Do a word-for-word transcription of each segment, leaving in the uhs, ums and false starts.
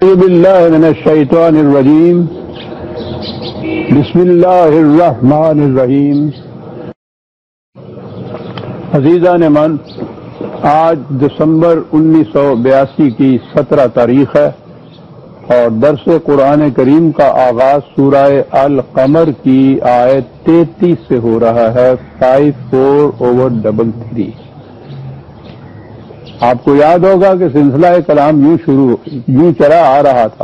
اعوذ باللہ من الشیطان الرجیم بسم اللہ الرحمن الرحیم۔ عزیزان من، آج دسمبر انیس سو بیاسی کی سترہ تاریخ ہے اور درس قرآن کریم کا آغاز سورہ القمر کی آیت تینتیس سے ہو رہا ہے، five four over double three. آپ کو یاد ہوگا کہ سلسلہ کلام یوں شروع یوں چلا آ رہا تھا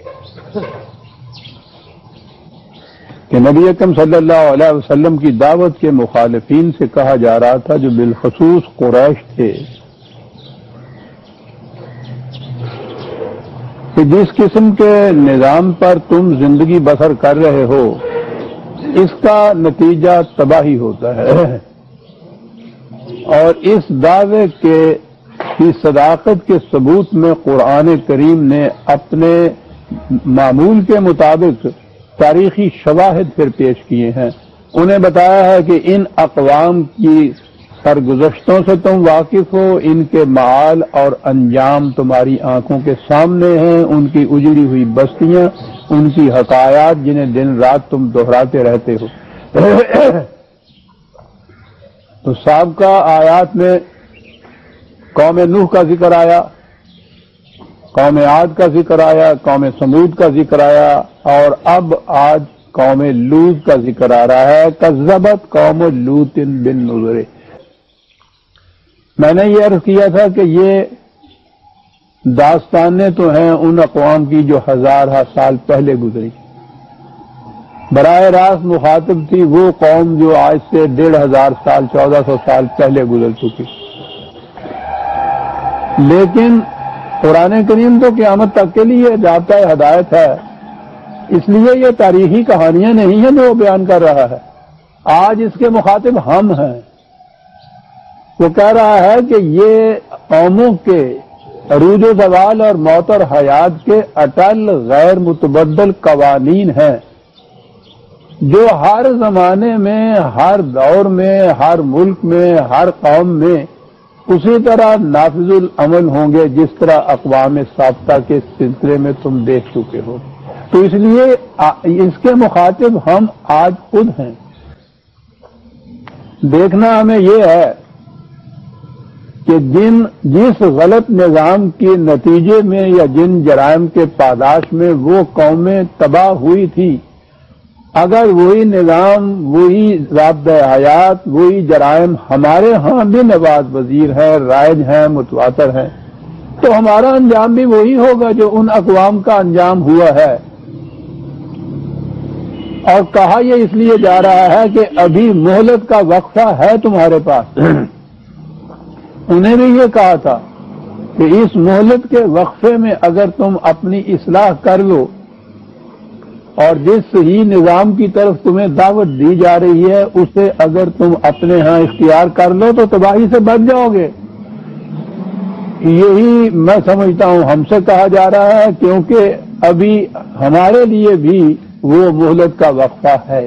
کہ نبی اکرم صلی اللہ علیہ وسلم کی دعوت کے مخالفین سے کہا جا رہا تھا، جو بالخصوص قریش تھے، کہ جس قسم کے نظام پر تم زندگی بسر کر رہے ہو اس کا نتیجہ تباہی ہوتا ہے، اور اس دعوے کے کی صداقت کے ثبوت میں قرآن کریم نے اپنے معمول کے مطابق تاریخی شواہد پھر پیش کیے ہیں۔ انہیں بتایا ہے کہ ان اقوام کی سرگزشتوں سے تم واقف ہو، ان کے معال اور انجام تمہاری آنکھوں کے سامنے ہیں، ان کی اجڑی ہوئی بستیاں، ان کی حکایات جنہیں دن رات تم دہراتے رہتے ہو۔ تو سابقہ آیات میں قوم نوح کا ذکر آیا، قوم عاد کا ذکر آیا، قوم سمود کا ذکر آیا، اور اب آج قوم لوط کا ذکر آ رہا ہے۔ کذبت قوم لوط بالنذر۔ میں نے یہ عرض کیا تھا کہ یہ داستانیں تو ہیں ان اقوام کی جو ہزارہ سال پہلے گزری، براہ راست مخاطب تھی وہ قوم جو آج سے ڈیڑھ ہزار سال چودہ سو سال پہلے گزر چکی، لیکن قرآن کریم تو قیامت تک کے لیے ضابطۂ ہدایت ہے، اس لیے یہ تاریخی کہانیاں نہیں ہیں جو وہ بیان کر رہا ہے۔ آج اس کے مخاطب ہم ہیں۔ وہ کہہ رہا ہے کہ یہ قوموں کے عروج و زوال اور موت اور حیات کے اٹل غیر متبدل قوانین ہیں، جو ہر زمانے میں، ہر دور میں، ہر ملک میں، ہر قوم میں اسی طرح نافذ العمل ہوں گے جس طرح اقوام سابقہ کے سلسلے میں تم دیکھ چکے ہو۔ تو اس لیے اس کے مخاطب ہم آج خود ہیں۔ دیکھنا ہمیں یہ ہے کہ جن جس غلط نظام کے نتیجے میں یا جن جرائم کے پاداش میں وہ قومیں تباہ ہوئی تھی، اگر وہی نظام، وہی ضابطۂ حیات، وہی جرائم ہمارے ہاں بھی نواز وزیر ہے، رائج ہیں، متواتر ہیں، تو ہمارا انجام بھی وہی ہوگا جو ان اقوام کا انجام ہوا ہے۔ اور کہا یہ اس لیے جا رہا ہے کہ ابھی مہلت کا وقفہ ہے تمہارے پاس۔ انہیں بھی یہ کہا تھا کہ اس مہلت کے وقفے میں اگر تم اپنی اصلاح کر لو اور جس صحیح نظام کی طرف تمہیں دعوت دی جا رہی ہے اسے اگر تم اپنے ہاں اختیار کر لو تو تباہی سے بچ جاؤ گے۔ یہی میں سمجھتا ہوں ہم سے کہا جا رہا ہے، کیونکہ ابھی ہمارے لیے بھی وہ مہلت کا وقفہ ہے۔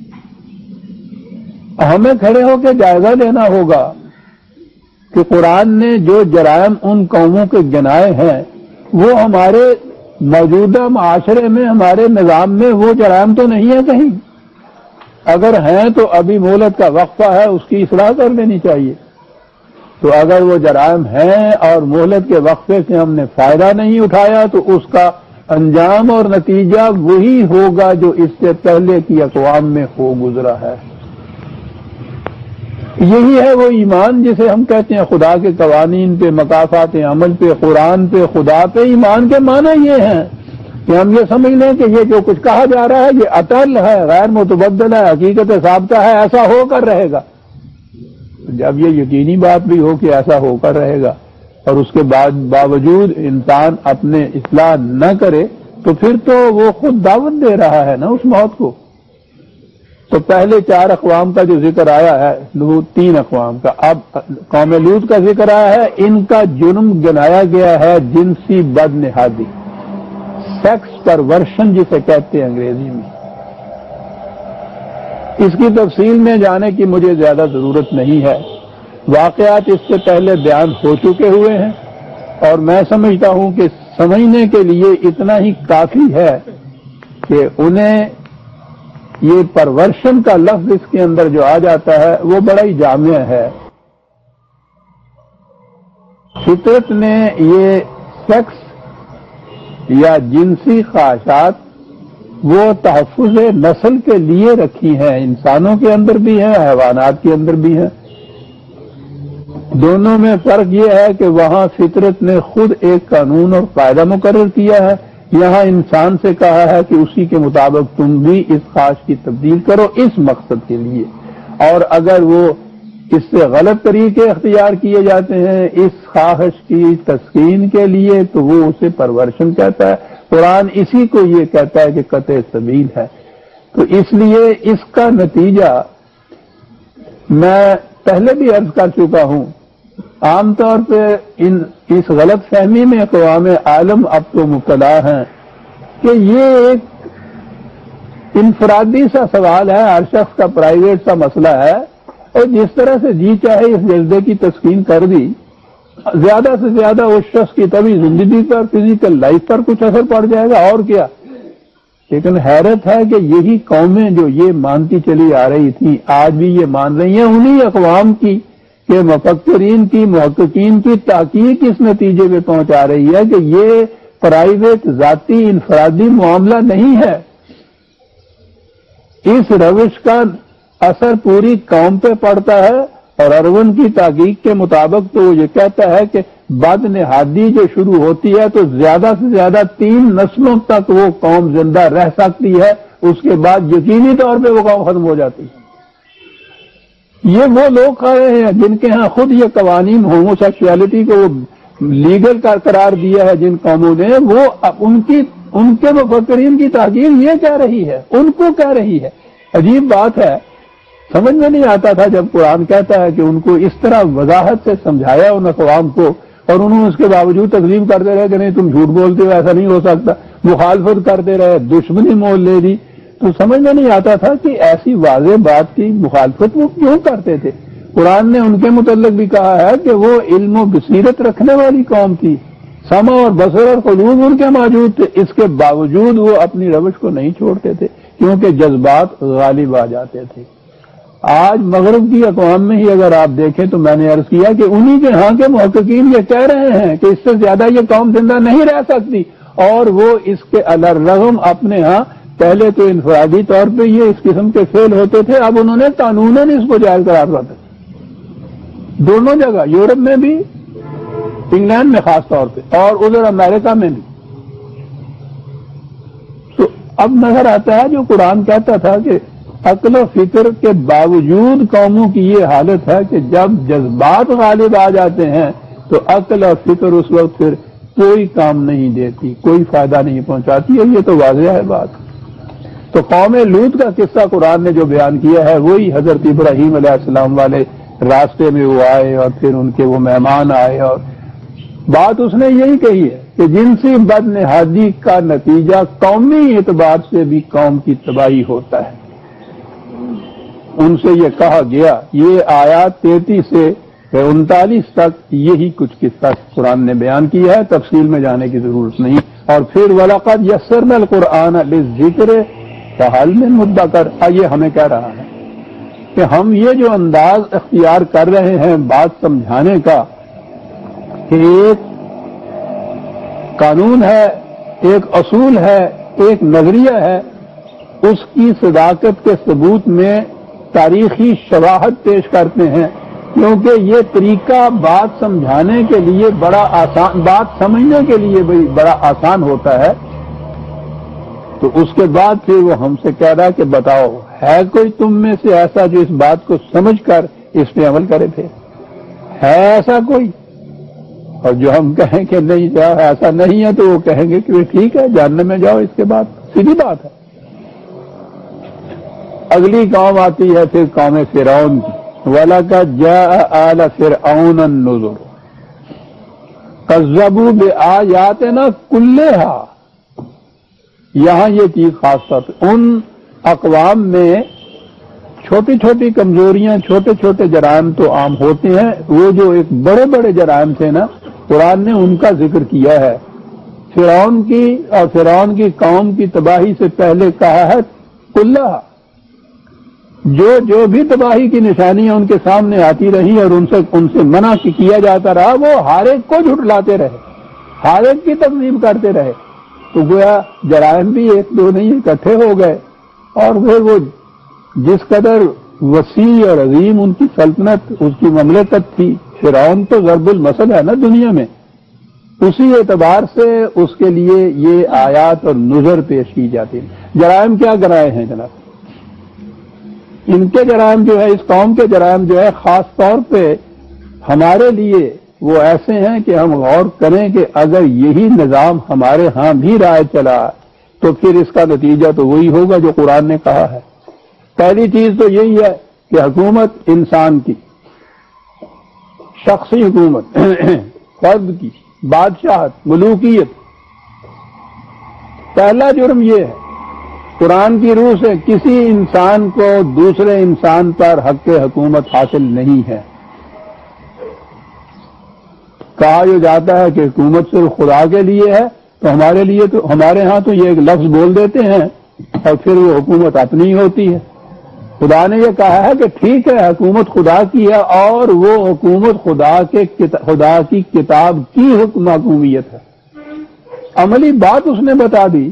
ہمیں کھڑے ہو کے جائزہ لینا ہوگا کہ قرآن نے جو جرائم ان قوموں کے گنائے ہیں وہ ہمارے موجودہ معاشرے میں، ہمارے نظام میں وہ جرائم تو نہیں ہے کہیں۔ اگر ہیں تو ابھی مہلت کا وقفہ ہے، اس کی اصلاح کر لینی چاہیے۔ تو اگر وہ جرائم ہیں اور مہلت کے وقفے سے ہم نے فائدہ نہیں اٹھایا تو اس کا انجام اور نتیجہ وہی ہوگا جو اس سے پہلے کی اقوام میں ہو گزرا ہے۔ یہی ہے وہ ایمان جسے ہم کہتے ہیں خدا کے قوانین پہ، مقافات عمل پہ، قرآن پہ، خدا پہ۔ ایمان کے معنی یہ ہیں کہ ہم یہ سمجھ لیں کہ یہ جو کچھ کہا جا رہا ہے یہ اٹل ہے، غیر متبدل ہے، حقیقت ثابتہ ہے، ایسا ہو کر رہے گا۔ جب یہ یقینی بات بھی ہو کہ ایسا ہو کر رہے گا اور اس کے بعد باوجود انسان اپنے اصلاح نہ کرے تو پھر تو وہ خود دعوت دے رہا ہے نا اس موت کو۔ تو پہلے چار اقوام کا جو ذکر آیا ہے، لوط تین اقوام کا، اب قوم لوط کا ذکر آیا ہے۔ ان کا جرم گنایا گیا ہے جنسی بد نہادی، سیکس پرورشن جسے کہتے ہیں انگریزی میں۔ اس کی تفصیل میں جانے کی مجھے زیادہ ضرورت نہیں ہے، واقعات اس سے پہلے بیان ہو چکے ہوئے ہیں، اور میں سمجھتا ہوں کہ سمجھنے کے لیے اتنا ہی کافی ہے کہ انہیں یہ پرورشن کا لفظ اس کے اندر جو آ جاتا ہے وہ بڑا ہی جامع ہے۔ فطرت نے یہ سیکس یا جنسی خواہشات وہ تحفظ نسل کے لیے رکھی ہیں، انسانوں کے اندر بھی ہیں، حیوانات کے اندر بھی ہیں۔ دونوں میں فرق یہ ہے کہ وہاں فطرت نے خود ایک قانون اور قاعدہ مقرر کیا ہے، یہاں انسان سے کہا ہے کہ اسی کے مطابق تم بھی اس خواہش کی تبدیل کرو اس مقصد کے لیے، اور اگر وہ اس سے غلط طریقے اختیار کیے جاتے ہیں اس خواہش کی تسکین کے لیے تو وہ اسے پرورشن کہتا ہے۔ قرآن اسی کو یہ کہتا ہے کہ قطع سبیل ہے۔ تو اس لیے اس کا نتیجہ میں پہلے بھی عرض کر چکا ہوں، عام طور پہ ان اس غلط فہمی میں اقوام عالم اب تو مبتلا ہیں کہ یہ ایک انفرادی سا سوال ہے، ہر شخص کا پرائیویٹ سا مسئلہ ہے، اور جس طرح سے جی چاہے اس جذبے کی تسکین کر دی، زیادہ سے زیادہ اس شخص کی طبی زندگی پر، فزیکل لائف پر کچھ اثر پڑ جائے گا، اور کیا۔ لیکن حیرت ہے کہ یہی قومیں جو یہ مانتی چلی آ رہی تھیں آج بھی یہ مان رہی ہیں، انہی اقوام کی کہ مفکرین کی، محققین کی تحقیق اس نتیجے پہ پہنچا رہی ہے کہ یہ پرائیویٹ ذاتی انفرادی معاملہ نہیں ہے، اس روش کا اثر پوری قوم پہ پڑتا ہے۔ اور ارون کی تحقیق کے مطابق تو وہ یہ کہتا ہے کہ بد نہادی جو شروع ہوتی ہے تو زیادہ سے زیادہ تین نسلوں تک وہ قوم زندہ رہ سکتی ہے، اس کے بعد یقینی طور پہ وہ قوم ختم ہو جاتی ہے۔ یہ وہ لوگ کھا رہے ہیں جن کے ہاں خود یہ قوانین ہومو سیکشولیٹی کو لیگل کا قرار دیا ہے جن قوموں نے، وہ ان کی ان کے مفکرین کی تحقیق یہ کہہ رہی ہے، ان کو کہہ رہی ہے۔ عجیب بات ہے، سمجھ میں نہیں آتا تھا جب قرآن کہتا ہے کہ ان کو اس طرح وضاحت سے سمجھایا ان اقوام کو، اور انہوں نے اس کے باوجود تسلیم کرتے رہے کہ نہیں تم جھوٹ بولتے ہو، ایسا نہیں ہو سکتا، مخالفت کرتے رہے، دشمنی مول لے دی، تو سمجھ میں نہیں آتا تھا کہ ایسی واضح بات کی مخالفت وہ کیوں کرتے تھے۔ قرآن نے ان کے متعلق بھی کہا ہے کہ وہ علم و بصیرت رکھنے والی قوم تھی، سمع اور بصر اور قلوب ان کے موجود تھے، اس کے باوجود وہ اپنی روش کو نہیں چھوڑتے تھے کیونکہ جذبات غالب آ جاتے تھے۔ آج مغرب کی اقوام میں ہی اگر آپ دیکھیں تو میں نے عرض کیا کہ انہی کے ہاں کے محققین یہ کہہ رہے ہیں کہ اس سے زیادہ یہ قوم زندہ نہیں رہ سکتی، اور وہ اس کے الرغم اپنے ہاں پہلے تو انفرادی طور پہ یہ اس قسم کے فعل ہوتے تھے، اب انہوں نے قانوناً اس کو جائز قرار دیا دونوں جگہ، یورپ میں بھی، انگلینڈ میں خاص طور پہ، اور ادھر امریکہ میں بھی۔ تو اب نظر آتا ہے جو قرآن کہتا تھا کہ عقل و فکر کے باوجود قوموں کی یہ حالت ہے کہ جب جذبات غالب آ جاتے ہیں تو عقل اور فکر اس وقت پھر کوئی کام نہیں دیتی، کوئی فائدہ نہیں پہنچاتی ہے، یہ تو واضح ہے بات۔ تو قوم لوط کا قصہ قرآن نے جو بیان کیا ہے وہی حضرت ابراہیم علیہ السلام والے راستے میں وہ آئے اور پھر ان کے وہ مہمان آئے، اور بات اس نے یہی کہی ہے کہ جنسی بد نہادی کا نتیجہ قومی اعتبار سے بھی قوم کی تباہی ہوتا ہے۔ ان سے یہ کہا گیا، یہ آیات تینتیس سے انتالیس تک یہی کچھ قصہ قرآن نے بیان کیا ہے، تفصیل میں جانے کی ضرورت نہیں۔ اور پھر وَلَقَدْ يَسَّرْنَا الْقُرْآنَ لِلذِّكْرِ فَهَلْ مِن مُدَّكِرٍ، یہ ہمیں کہہ رہا ہے کہ ہم یہ جو انداز اختیار کر رہے ہیں بات سمجھانے کا کہ ایک قانون ہے، ایک اصول ہے، ایک نظریہ ہے، اس کی صداقت کے ثبوت میں تاریخی شواہد پیش کرتے ہیں، کیونکہ یہ طریقہ بات سمجھانے کے لیے بڑا آسان، بات سمجھنے کے لیے بھی بڑا آسان ہوتا ہے۔ تو اس کے بعد پھر وہ ہم سے کہہ رہا کہ بتاؤ ہے کوئی تم میں سے ایسا جو اس بات کو سمجھ کر اس پہ عمل کرے تھے، ہے ایسا کوئی؟ اور جو ہم کہیں کہ نہیں جاؤ ایسا نہیں ہے تو وہ کہیں گے کہ ٹھیک ہے جہنم میں جاؤ، اس کے بعد سیدھی بات ہے۔ اگلی قوم آتی ہے پھر قوم فرعون کی، وَلَقَدْ جَاءَ آلَ فِرْعَوْنَ النُّذُرُ كَذَّبُوا بِآيَاتِنَا كُلِّهَا۔ یہاں یہ چیز خاص طور پہ ان اقوام میں چھوٹی چھوٹی کمزوریاں، چھوٹے چھوٹے جرائم تو عام ہوتے ہیں، وہ جو ایک بڑے بڑے جرائم تھے نا، قرآن نے ان کا ذکر کیا ہے فرعون کی اور فرعون کی قوم کی تباہی سے پہلے کہا ہے کلّہ، جو جو بھی تباہی کی نشانیاں ان کے سامنے آتی رہی اور ان سے ان سے منع کیا جاتا رہا، وہ ہر ایک کو جھٹلاتے رہے، ہر ایک کی تکذیب کرتے رہے، تو گویا جرائم بھی ایک دو نہیں اکٹھے ہو گئے، اور پھر وہ جس قدر وسیع اور عظیم ان کی سلطنت، اس کی مملکت تھی، فرعون تو ضرب المثل ہے نا دنیا میں، اسی اعتبار سے اس کے لیے یہ آیات اور نذر پیش کی جاتی ہیں۔ جرائم کیا گنائے ہیں جناب؟ ان کے جرائم جو ہے، اس قوم کے جرائم جو ہے، خاص طور پہ ہمارے لیے وہ ایسے ہیں کہ ہم غور کریں کہ اگر یہی نظام ہمارے ہاں بھی رائج چلا تو پھر اس کا نتیجہ تو وہی ہوگا جو قرآن نے کہا ہے۔ پہلی چیز تو یہی ہے کہ حکومت انسان کی، شخصی حکومت، فرد کی، بادشاہت، ملوکیت، پہلا جرم یہ ہے، قرآن کی روح سے کسی انسان کو دوسرے انسان پر حق حکومت حاصل نہیں ہے۔ کہا یہ جاتا ہے کہ حکومت صرف خدا کے لیے ہے، تو ہمارے لیے تو ہمارے ہاں تو یہ ایک لفظ بول دیتے ہیں اور پھر وہ حکومت اپنی ہوتی ہے۔ خدا نے یہ کہا ہے کہ ٹھیک ہے حکومت خدا کی ہے، اور وہ حکومت خدا کے خدا کی کتاب کی حکم حکومیت ہے۔ عملی بات اس نے بتا دی۔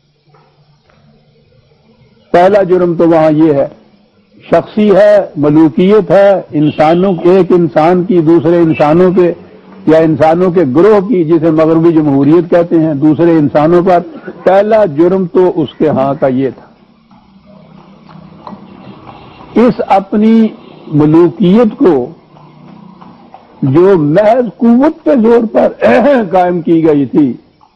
پہلا جرم تو وہاں یہ ہے، شخصی ہے، ملوکیت ہے، انسانوں ایک انسان کی دوسرے انسانوں پہ، یا انسانوں کے گروہ کی، جسے مغربی جمہوریت کہتے ہیں، دوسرے انسانوں پر۔ پہلا جرم تو اس کے ہاں کا یہ تھا، اس اپنی ملوکیت کو جو محض قوت کے زور پر قائم کی گئی تھی،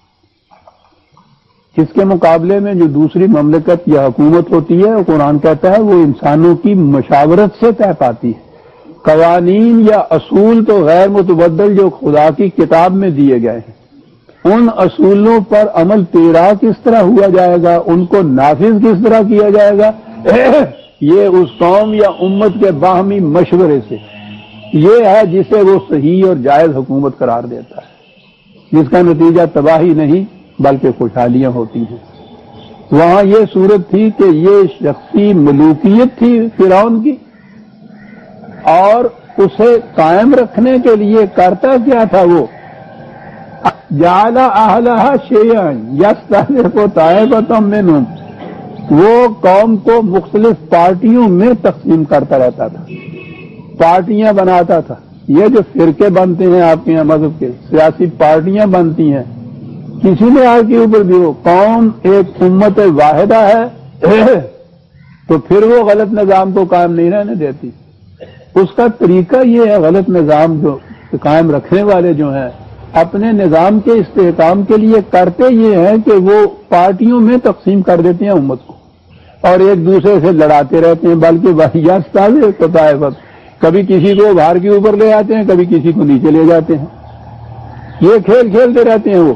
اس کے مقابلے میں جو دوسری مملکت یا حکومت ہوتی ہے، قرآن کہتا ہے وہ انسانوں کی مشاورت سے طے پاتی ہے۔ قوانین یا اصول تو غیر متبدل جو خدا کی کتاب میں دیے گئے ہیں، ان اصولوں پر عمل پیرا کس طرح ہوا جائے گا، ان کو نافذ کس طرح کیا جائے گا، یہ اس قوم یا امت کے باہمی مشورے سے، یہ ہے جسے وہ صحیح اور جائز حکومت قرار دیتا ہے، جس کا نتیجہ تباہی نہیں بلکہ خوشحالیاں ہوتی ہیں۔ وہاں یہ صورت تھی کہ یہ شخصی ملوکیت تھی فرعون کی، اور اسے قائم رکھنے کے لیے کرتا کیا تھا وہ، جعل اہلھا شیعا یستضعف طائفۃ منھم، وہ قوم کو مختلف پارٹیوں میں تقسیم کرتا رہتا تھا، پارٹیاں بناتا تھا۔ یہ جو فرقے بنتے ہیں آپ کے یہاں مذہب کے، سیاسی پارٹیاں بنتی ہیں، کسی نے آج کے اوپر بھی ہو، قوم ایک امت واحدہ ہے تو پھر وہ غلط نظام کو قائم نہیں رہنے دیتی۔ اس کا طریقہ یہ ہے، غلط نظام جو قائم رکھنے والے جو ہیں اپنے نظام کے استحکام کے لیے کرتے یہ ہیں کہ وہ پارٹیوں میں تقسیم کر دیتے ہیں امت کو، اور ایک دوسرے سے لڑاتے رہتے ہیں، بلکہ واحد طائفۃ، کبھی کسی کو باہر کے اوپر لے آتے ہیں، کبھی کسی کو نیچے لے جاتے ہیں، یہ کھیل کھیلتے رہتے ہیں وہ۔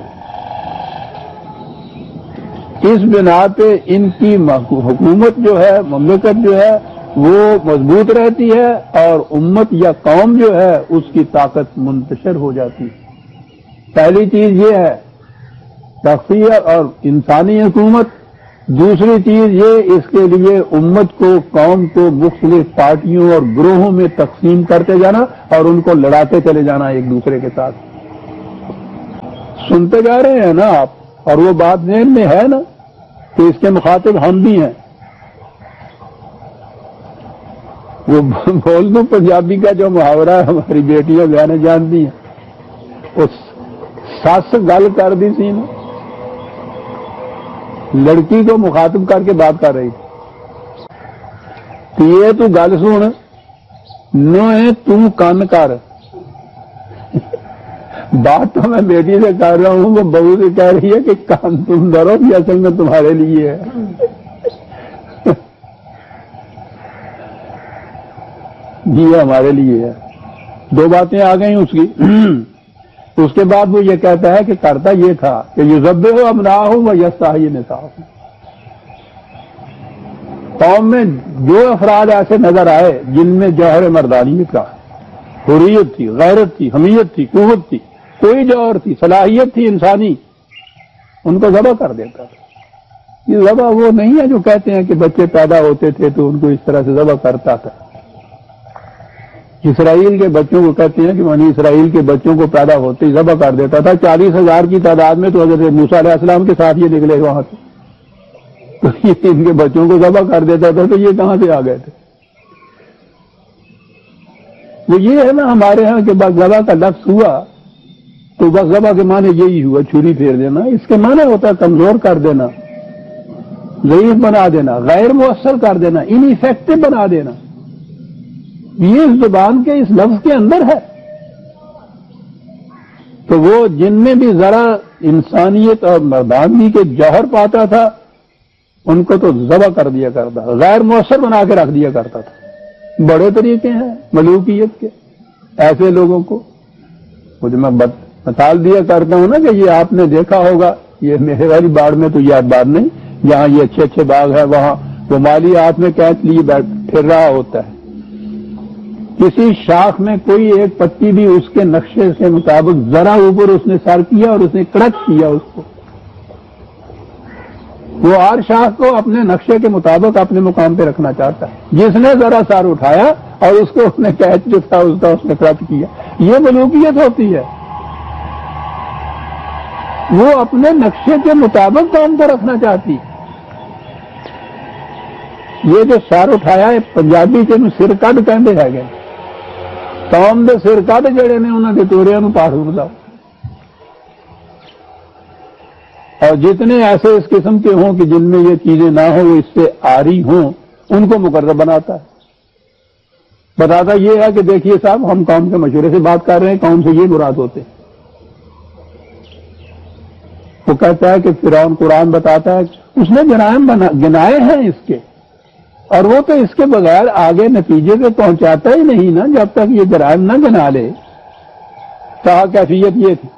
اس بنا پہ ان کی حکومت جو ہے، مملکت جو ہے وہ مضبوط رہتی ہے، اور امت یا قوم جو ہے اس کی طاقت منتشر ہو جاتی ہے۔ پہلی چیز یہ ہے شخصی اور انسانی حکومت، دوسری چیز یہ اس کے لیے امت کو، قوم کو مختلف پارٹیوں اور گروہوں میں تقسیم کرتے جانا اور ان کو لڑاتے چلے جانا ایک دوسرے کے ساتھ۔ سنتے جا رہے ہیں نا آپ، اور وہ بات ذہن میں ہے نا کہ اس کے مخاطب ہم بھی ہیں۔ وہ بول دوں پنجابی کا جو محاورہ ہے، ہماری بیٹیاں بہنیں جانتی ہیں، اس سس گل کر دی سی نا، لڑکی کو مخاطب کر کے بات کر رہی تھی، یہ تو گل سن نو تم کن کر، بات تو میں بیٹی سے کر رہا ہوں، وہ بہو سے کہہ رہی ہے کہ کان تم ڈرو، یہ اصل میں تمہارے لیے ہے۔ یہ ہمارے لیے ہے۔ دو باتیں آ گئیں اس کی۔ اس کے بعد وہ یہ کہتا ہے کہ کرتا یہ تھا کہ یذبح ابناءہم ویستحیی نساءہم، قوم میں جو افراد ایسے نظر آئے جن میں جوہر مردانیت کا، حریت تھی، غیرت تھی، حمیت تھی، قوت تھی، کوئی جوہر تھی، صلاحیت تھی انسانی، ان کو ذبح کر دیتا تھا. یہ ذبح وہ نہیں ہے جو کہتے ہیں کہ بچے پیدا ہوتے تھے تو ان کو اس طرح سے ذبح کرتا تھا. اسرائیل کے بچوں کو کہتے ہیں کہ بنی اسرائیل کے بچوں کو پیدا ہوتے ہی ذبح کر دیتا تھا. چالیس ہزار کی تعداد میں تو حضرت موسیٰ علیہ السلام کے ساتھ یہ نکلے وہاں سے، تو یہ ان کے بچوں کو ذبح کر دیتا تھا. تو یہ کہاں سے آ گئے تھے؟ وہ یہ ہے نا ہمارے ہاں کہ بس ذبح کا لفظ ہوا تو بس ذبح کے معنی یہی ہوا چھری پھیر دینا. اس کے معنی ہوتا ہے کمزور کر دینا، ضعیف بنا دینا، غیر مؤثر کر دینا، ان افیکٹو بنا دینا. یہ اس زبان کے اس لفظ کے اندر ہے. تو وہ جن میں بھی ذرا انسانیت اور مردانگی کے جوہر پاتا تھا ان کو تو ذبح کر دیا کرتا، غیر مؤثر بنا کے رکھ دیا کرتا تھا. بڑے طریقے ہیں ملوکیت کے ایسے لوگوں کو. مجھے میں مثال دیا کرتا ہوں نا کہ یہ آپ نے دیکھا ہوگا، یہ میرے والی باڑ میں تو یہ بات نہیں، جہاں یہ اچھے اچھے باغ ہے وہاں وہ مالی ہاتھ میں کینچ لیے بیٹھ پھر رہا ہوتا ہے. کسی شاخ میں کوئی ایک پتی بھی اس کے نقشے کے مطابق ذرا اوپر اس نے سر کیا اور اس نے کڑچ کیا اس کو، وہ ہر شاخ کو اپنے نقشے کے مطابق اپنے مقام پہ رکھنا چاہتا ہے. جس نے ذرا سر اٹھایا اور اس کو اس نے کیچ جو تھا اس کا اس نے کڑچ کیا. یہ ملوکیت ہوتی ہے. وہ اپنے نقشے کے مطابق کام کو رکھنا چاہتی. یہ جو سر اٹھایا ہے پنجابی کے سر کڈ کہتے ہے گئے قوم دے سر کڈ جڑے نے انہوں کے توریاں نو پاس اڑتا. اور جتنے ایسے اس قسم کے ہوں کہ جن میں یہ چیزیں نہ ہوں وہ اس سے آری ہوں ان کو مقرر بناتا ہے. بتاتا یہ ہے کہ دیکھیے صاحب ہم قوم کے مشورے سے بات کر رہے ہیں، قوم سے یہ مراد ہوتے ہیں. وہ کہتا ہے کہ فرعون قرآن بتاتا ہے اس نے جرائم گنائے ہیں اس کے، اور وہ تو اس کے بغیر آگے نتیجے پہ پہنچاتا ہی نہیں نا جب تک یہ جرائم نہ گنا لے. کہا کیفیت یہ تھی.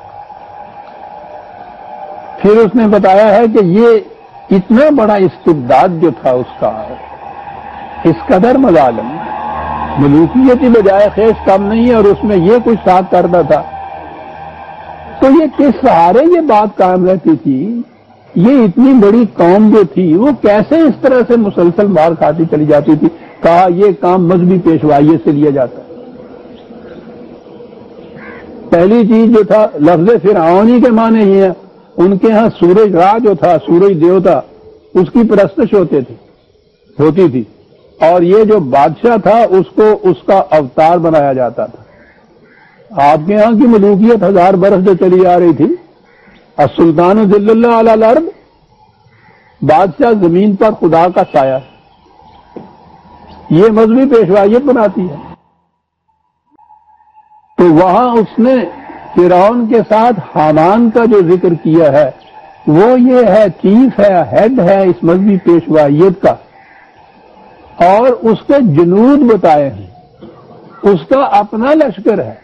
پھر اس نے بتایا ہے کہ یہ اتنا بڑا استبداد جو تھا اس کا، اس قدر مظالم، ملوکیت کی بجائے خیش کم نہیں ہے اور اس میں یہ کچھ ساتھ کرتا تھا. تو یہ کس سہارے یہ بات قائم رہتی تھی؟ یہ اتنی بڑی قوم جو تھی وہ کیسے اس طرح سے مسلسل مار کھاتی چلی جاتی تھی؟ کہا یہ کام مذہبی پیشوائیت سے لیا جاتا. پہلی چیز جو تھا لفظ فرعونی کے معنی یہ ہے، ان کے ہاں سورج راہ جو تھا، سورج دیوتا، اس کی پرستش ہوتے تھی ہوتی تھی، اور یہ جو بادشاہ تھا اس کو اس کا اوتار بنایا جاتا تھا. آپ کے ہاں کی ملوکیت ہزار برس جو چلی آ رہی تھی، السلطان ذل اللہ علی الارض، بادشاہ زمین پر خدا کا سایہ، یہ مذہبی پیشوائیت بناتی ہے. تو وہاں اس نے فرعون کے ساتھ حامان کا جو ذکر کیا ہے وہ یہ ہے، چیف ہے، ہیڈ ہے اس مذہبی پیشوائیت کا، اور اس کے جنود بتائے ہیں، اس کا اپنا لشکر ہے.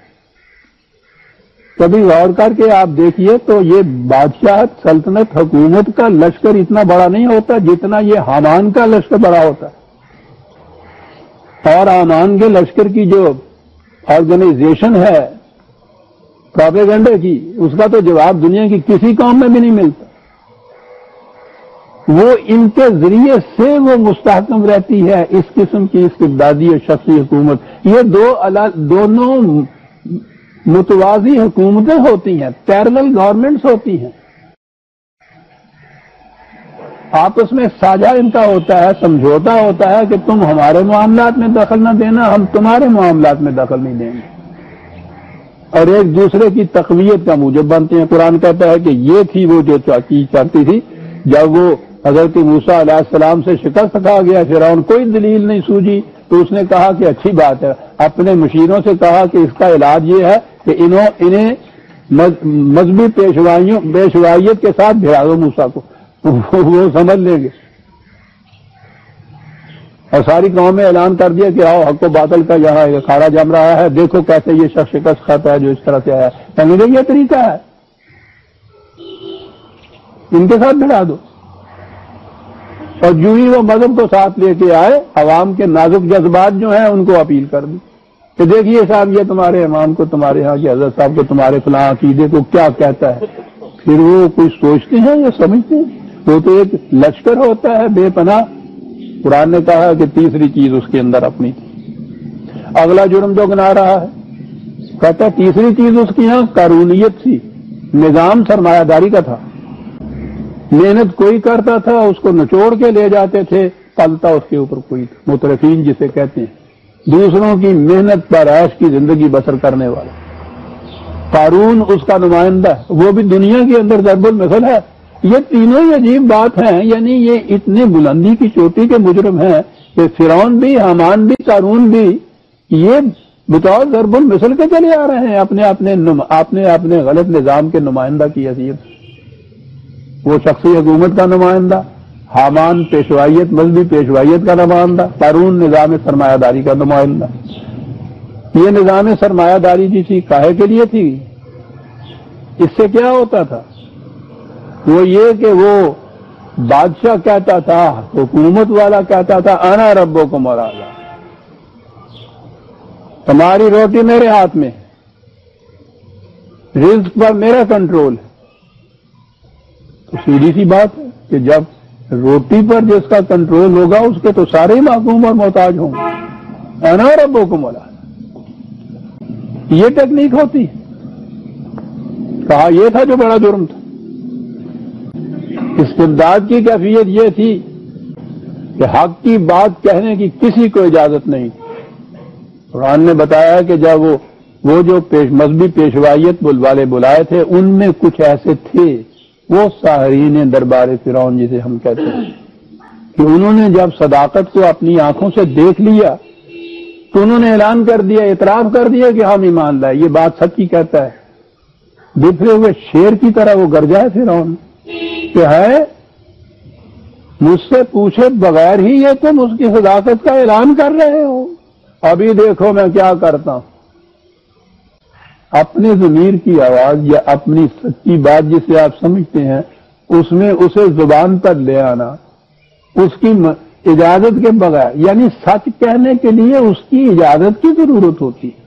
کبھی غور کر کے آپ دیکھیے تو یہ بادشاہت، سلطنت، حکومت کا لشکر اتنا بڑا نہیں ہوتا جتنا یہ حامان کا لشکر بڑا ہوتا ہے. اور حامان کے لشکر کی جو آرگنائزیشن ہے پروپیگنڈے کی، اس کا تو جواب دنیا کی کسی قوم میں بھی نہیں ملتا. وہ ان کے ذریعے سے وہ مستحکم رہتی ہے اس قسم کی استبدادی اور شخصی حکومت. یہ دو دونوں متوازی حکومتیں ہوتی ہیں، پیرلل گورنمنٹس ہوتی ہیں. آپس میں ساجھا ان کا ہوتا ہے، سمجھوتا ہوتا ہے کہ تم ہمارے معاملات میں دخل نہ دینا، ہم تمہارے معاملات میں دخل نہیں دیں گے، اور ایک دوسرے کی تقویت کا موجب بنتے ہیں. قرآن کہتا ہے کہ یہ تھی وہ جو چیز چاہتی تھی. جب وہ حضرت موسیٰ علیہ السلام سے شکست کھا گیا، فرعون کوئی دلیل نہیں سوجی، تو اس نے کہا کہ اچھی بات ہے، اپنے مشیروں سے کہا کہ اس کا علاج یہ ہے کہ انہوں انہیں مذہبی پیشوائیوں پیشوائیت کے ساتھ بھیڑا دو موسیٰ کو، وہ سمجھ لیں گے. اور ساری قوم میں اعلان کر دیا کہ آؤ حق و باطل کا یہاں اکھاڑا جم رہا ہے، دیکھو کیسے یہ شخص شکست کھاتا ہے جو اس طرح سے آیا ہے. سمجھے یہ طریقہ ہے، ان کے ساتھ بھیڑا دو. اور جو ہی وہ مذہب کو ساتھ لے کے آئے، عوام کے نازک جذبات جو ہیں ان کو اپیل کر دی کہ دیکھیے صاحب یہ تمہارے امام کو، تمہارے ہاں کے حضرت صاحب کو، تمہارے فلاں عقیدے کو کیا کہتا ہے. پھر وہ کچھ سوچتے ہیں یا سمجھتے ہیں؟ وہ تو ایک لشکر ہوتا ہے بے پناہ. قرآن نے کہا کہ تیسری چیز اس کے اندر اپنی تھی. اگلا جرم جو گنا رہا ہے کہتا ہے تیسری چیز اس کی یہاں قارونیت تھی. نظام سرمایہ داری کا تھا. محنت کوئی کرتا تھا اس کو نچوڑ کے لے جاتے تھے, پلتا اس کے اوپر کوئی تھا. مترفین جسے کہتے ہیں, دوسروں کی محنت پر عیش کی زندگی بسر کرنے والا. قارون اس کا نمائندہ ہے, وہ بھی دنیا کے اندر ضرب المثل ہے. یہ تینوں ہی عجیب بات ہیں, یعنی یہ اتنے بلندی کی چوٹی کے مجرم ہیں کہ فرعون بھی, حامان بھی, قارون بھی یہ بطور ضرب المثل کے چلے آ رہے ہیں اپنے اپنے اپنے اپنے غلط نظام کے نمائندہ کی حیثیت. وہ شخصی حکومت کا نمائندہ, حامان پیشوائیت, مذہبی پیشوائیت کا نمائندہ, قارون نظام سرمایہ داری کا نمائندہ. یہ نظام سرمایہ داری جی تھی کاہے کے لیے تھی؟ اس سے کیا ہوتا تھا؟ وہ یہ کہ وہ بادشاہ کہتا تھا, حکومت والا کہتا تھا انا ربکم الاعلی, تمہاری روٹی میرے ہاتھ میں, رزق پر میرا کنٹرول ہے. تو سیدھی سی بات ہے کہ جب روٹی پر جس کا کنٹرول ہوگا اس کے تو سارے ہی محکوم اور محتاج ہوں گے. انا ربکم الاعلی یہ ٹیکنیک ہوتی ہے. کہا یہ تھا جو بڑا جرم تھا. استبداد کی کیفیت یہ تھی کہ حق کی بات کہنے کی کسی کو اجازت نہیں تھی. قرآن نے بتایا کہ جب وہ وہ جو پیش مذہبی پیشوائیت والے بلائے تھے ان میں کچھ ایسے تھے, وہ ساحرین دربار فرعون جسے ہم کہتے ہیں, کہ انہوں نے جب صداقت کو اپنی آنکھوں سے دیکھ لیا تو انہوں نے اعلان کر دیا, اعتراف کر دیا کہ ہم ایمان لائے, یہ بات سچی کہتا ہے. بکھرے ہوئے شیر کی طرح وہ گرجا ہے فرعون کہ ہے مجھ سے پوچھے بغیر ہی یہ تم اس کی صداقت کا اعلان کر رہے ہو, ابھی دیکھو میں کیا کرتا ہوں. اپنے ضمیر کی آواز یا اپنی سچی بات جسے آپ سمجھتے ہیں اس میں اسے زبان پر لے آنا اس کی اجازت کے بغیر, یعنی سچ کہنے کے لیے اس کی اجازت کی ضرورت ہوتی ہے.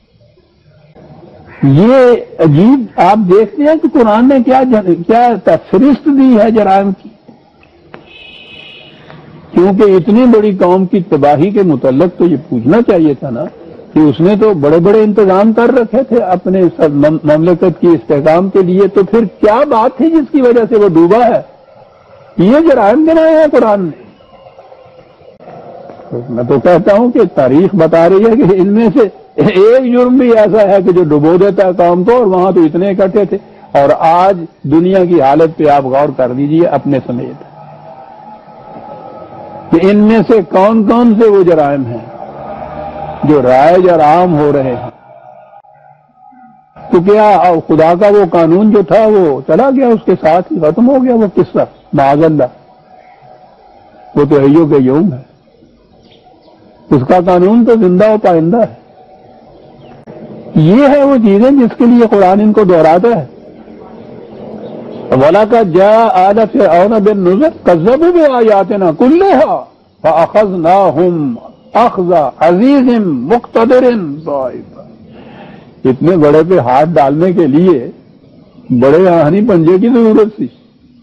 یہ عجیب آپ دیکھتے ہیں کہ قرآن نے کیا کیا فہرست دی ہے جرائم کی, کیونکہ اتنی بڑی قوم کی تباہی کے متعلق تو یہ پوچھنا چاہیے تھا نا کہ اس نے تو بڑے بڑے انتظام کر رکھے تھے اپنے مملکت کی استحکام کے لیے, تو پھر کیا بات تھی جس کی وجہ سے وہ ڈوبا ہے؟ یہ جرائم گنائے ہیں قرآن نے. میں تو کہتا ہوں کہ تاریخ بتا رہی ہے کہ ان میں سے ایک جرم بھی ایسا ہے کہ جو ڈبو دیتا ہے قوم کو, اور وہاں تو اتنے اکٹھے تھے. اور آج دنیا کی حالت پہ آپ غور کر دیجئے اپنے سمیت کہ ان میں سے کون کون سے وہ جرائم ہیں جو رائج اور عام ہو رہے ہیں. تو کیا خدا کا وہ قانون جو تھا وہ چلا گیا, اس کے ساتھ ہی ختم ہو گیا وہ قصہ؟ معاذ اللہ, وہ تو حیوں کے یوم ہے, اس کا قانون تو زندہ و پائندہ ہے. یہ ہے وہ چیزیں جس کے لیے قرآن ان کو دہراتا ہے. وَلَقَدْ جَاءَ آلَ فِرْعَوْنَ بِالنُّذُرِ كَذَّبُوا بِآيَاتِنَا كُلِّهَا فَأَخَذْنَاهُمْ أَخْذَ عَزِيزٍ مُقْتَدِرٍ ضَعِيفٍ. اتنے بڑے پہ ہاتھ ڈالنے کے لیے بڑے آہنی پنجے کی ضرورت تھی.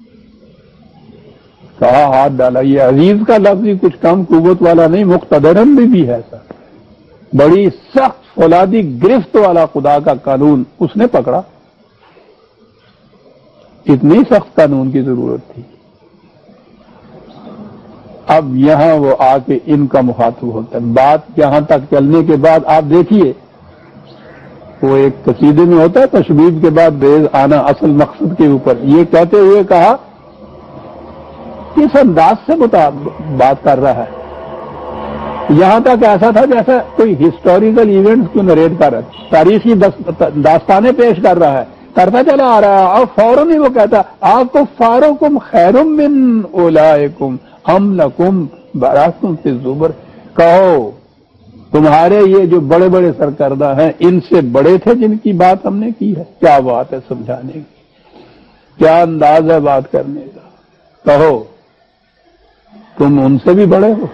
کہا ہاتھ ڈالا. یہ عزیز کا لفظ ہی کچھ کم قوت والا نہیں, مقتدرن بھی بھی ہے سر. بڑی سخت فولادی گرفت والا خدا کا قانون اس نے پکڑا. اتنی سخت قانون کی ضرورت تھی. اب یہاں وہ آ کے ان کا مخاطب ہوتا ہے. بات یہاں تک چلنے کے بعد آپ دیکھیے وہ ایک قصیدے میں ہوتا ہے تشبیب کے بعد بیز آنا اصل مقصد کے اوپر. یہ کہتے ہوئے کہا کس انداز سے بات کر رہا ہے, یہاں تک ایسا تھا جیسا کوئی ہسٹوریکل ایونٹ کو نریٹ کر رہا ہے, تاریخی داستانیں پیش کر رہا ہے, کرتا چلا آ رہا ہے. اور فوراً ہی وہ کہتا آپ کو فاروکم خیر من اولئکم ام لکم براءۃ فی الزبر. کہو تمہارے یہ جو بڑے بڑے سرکردہ ہیں ان سے بڑے تھے جن کی بات ہم نے کی ہے. کیا بات ہے سمجھانے کی, کیا انداز ہے بات کرنے کا. کہو تم ان سے بھی بڑے ہو,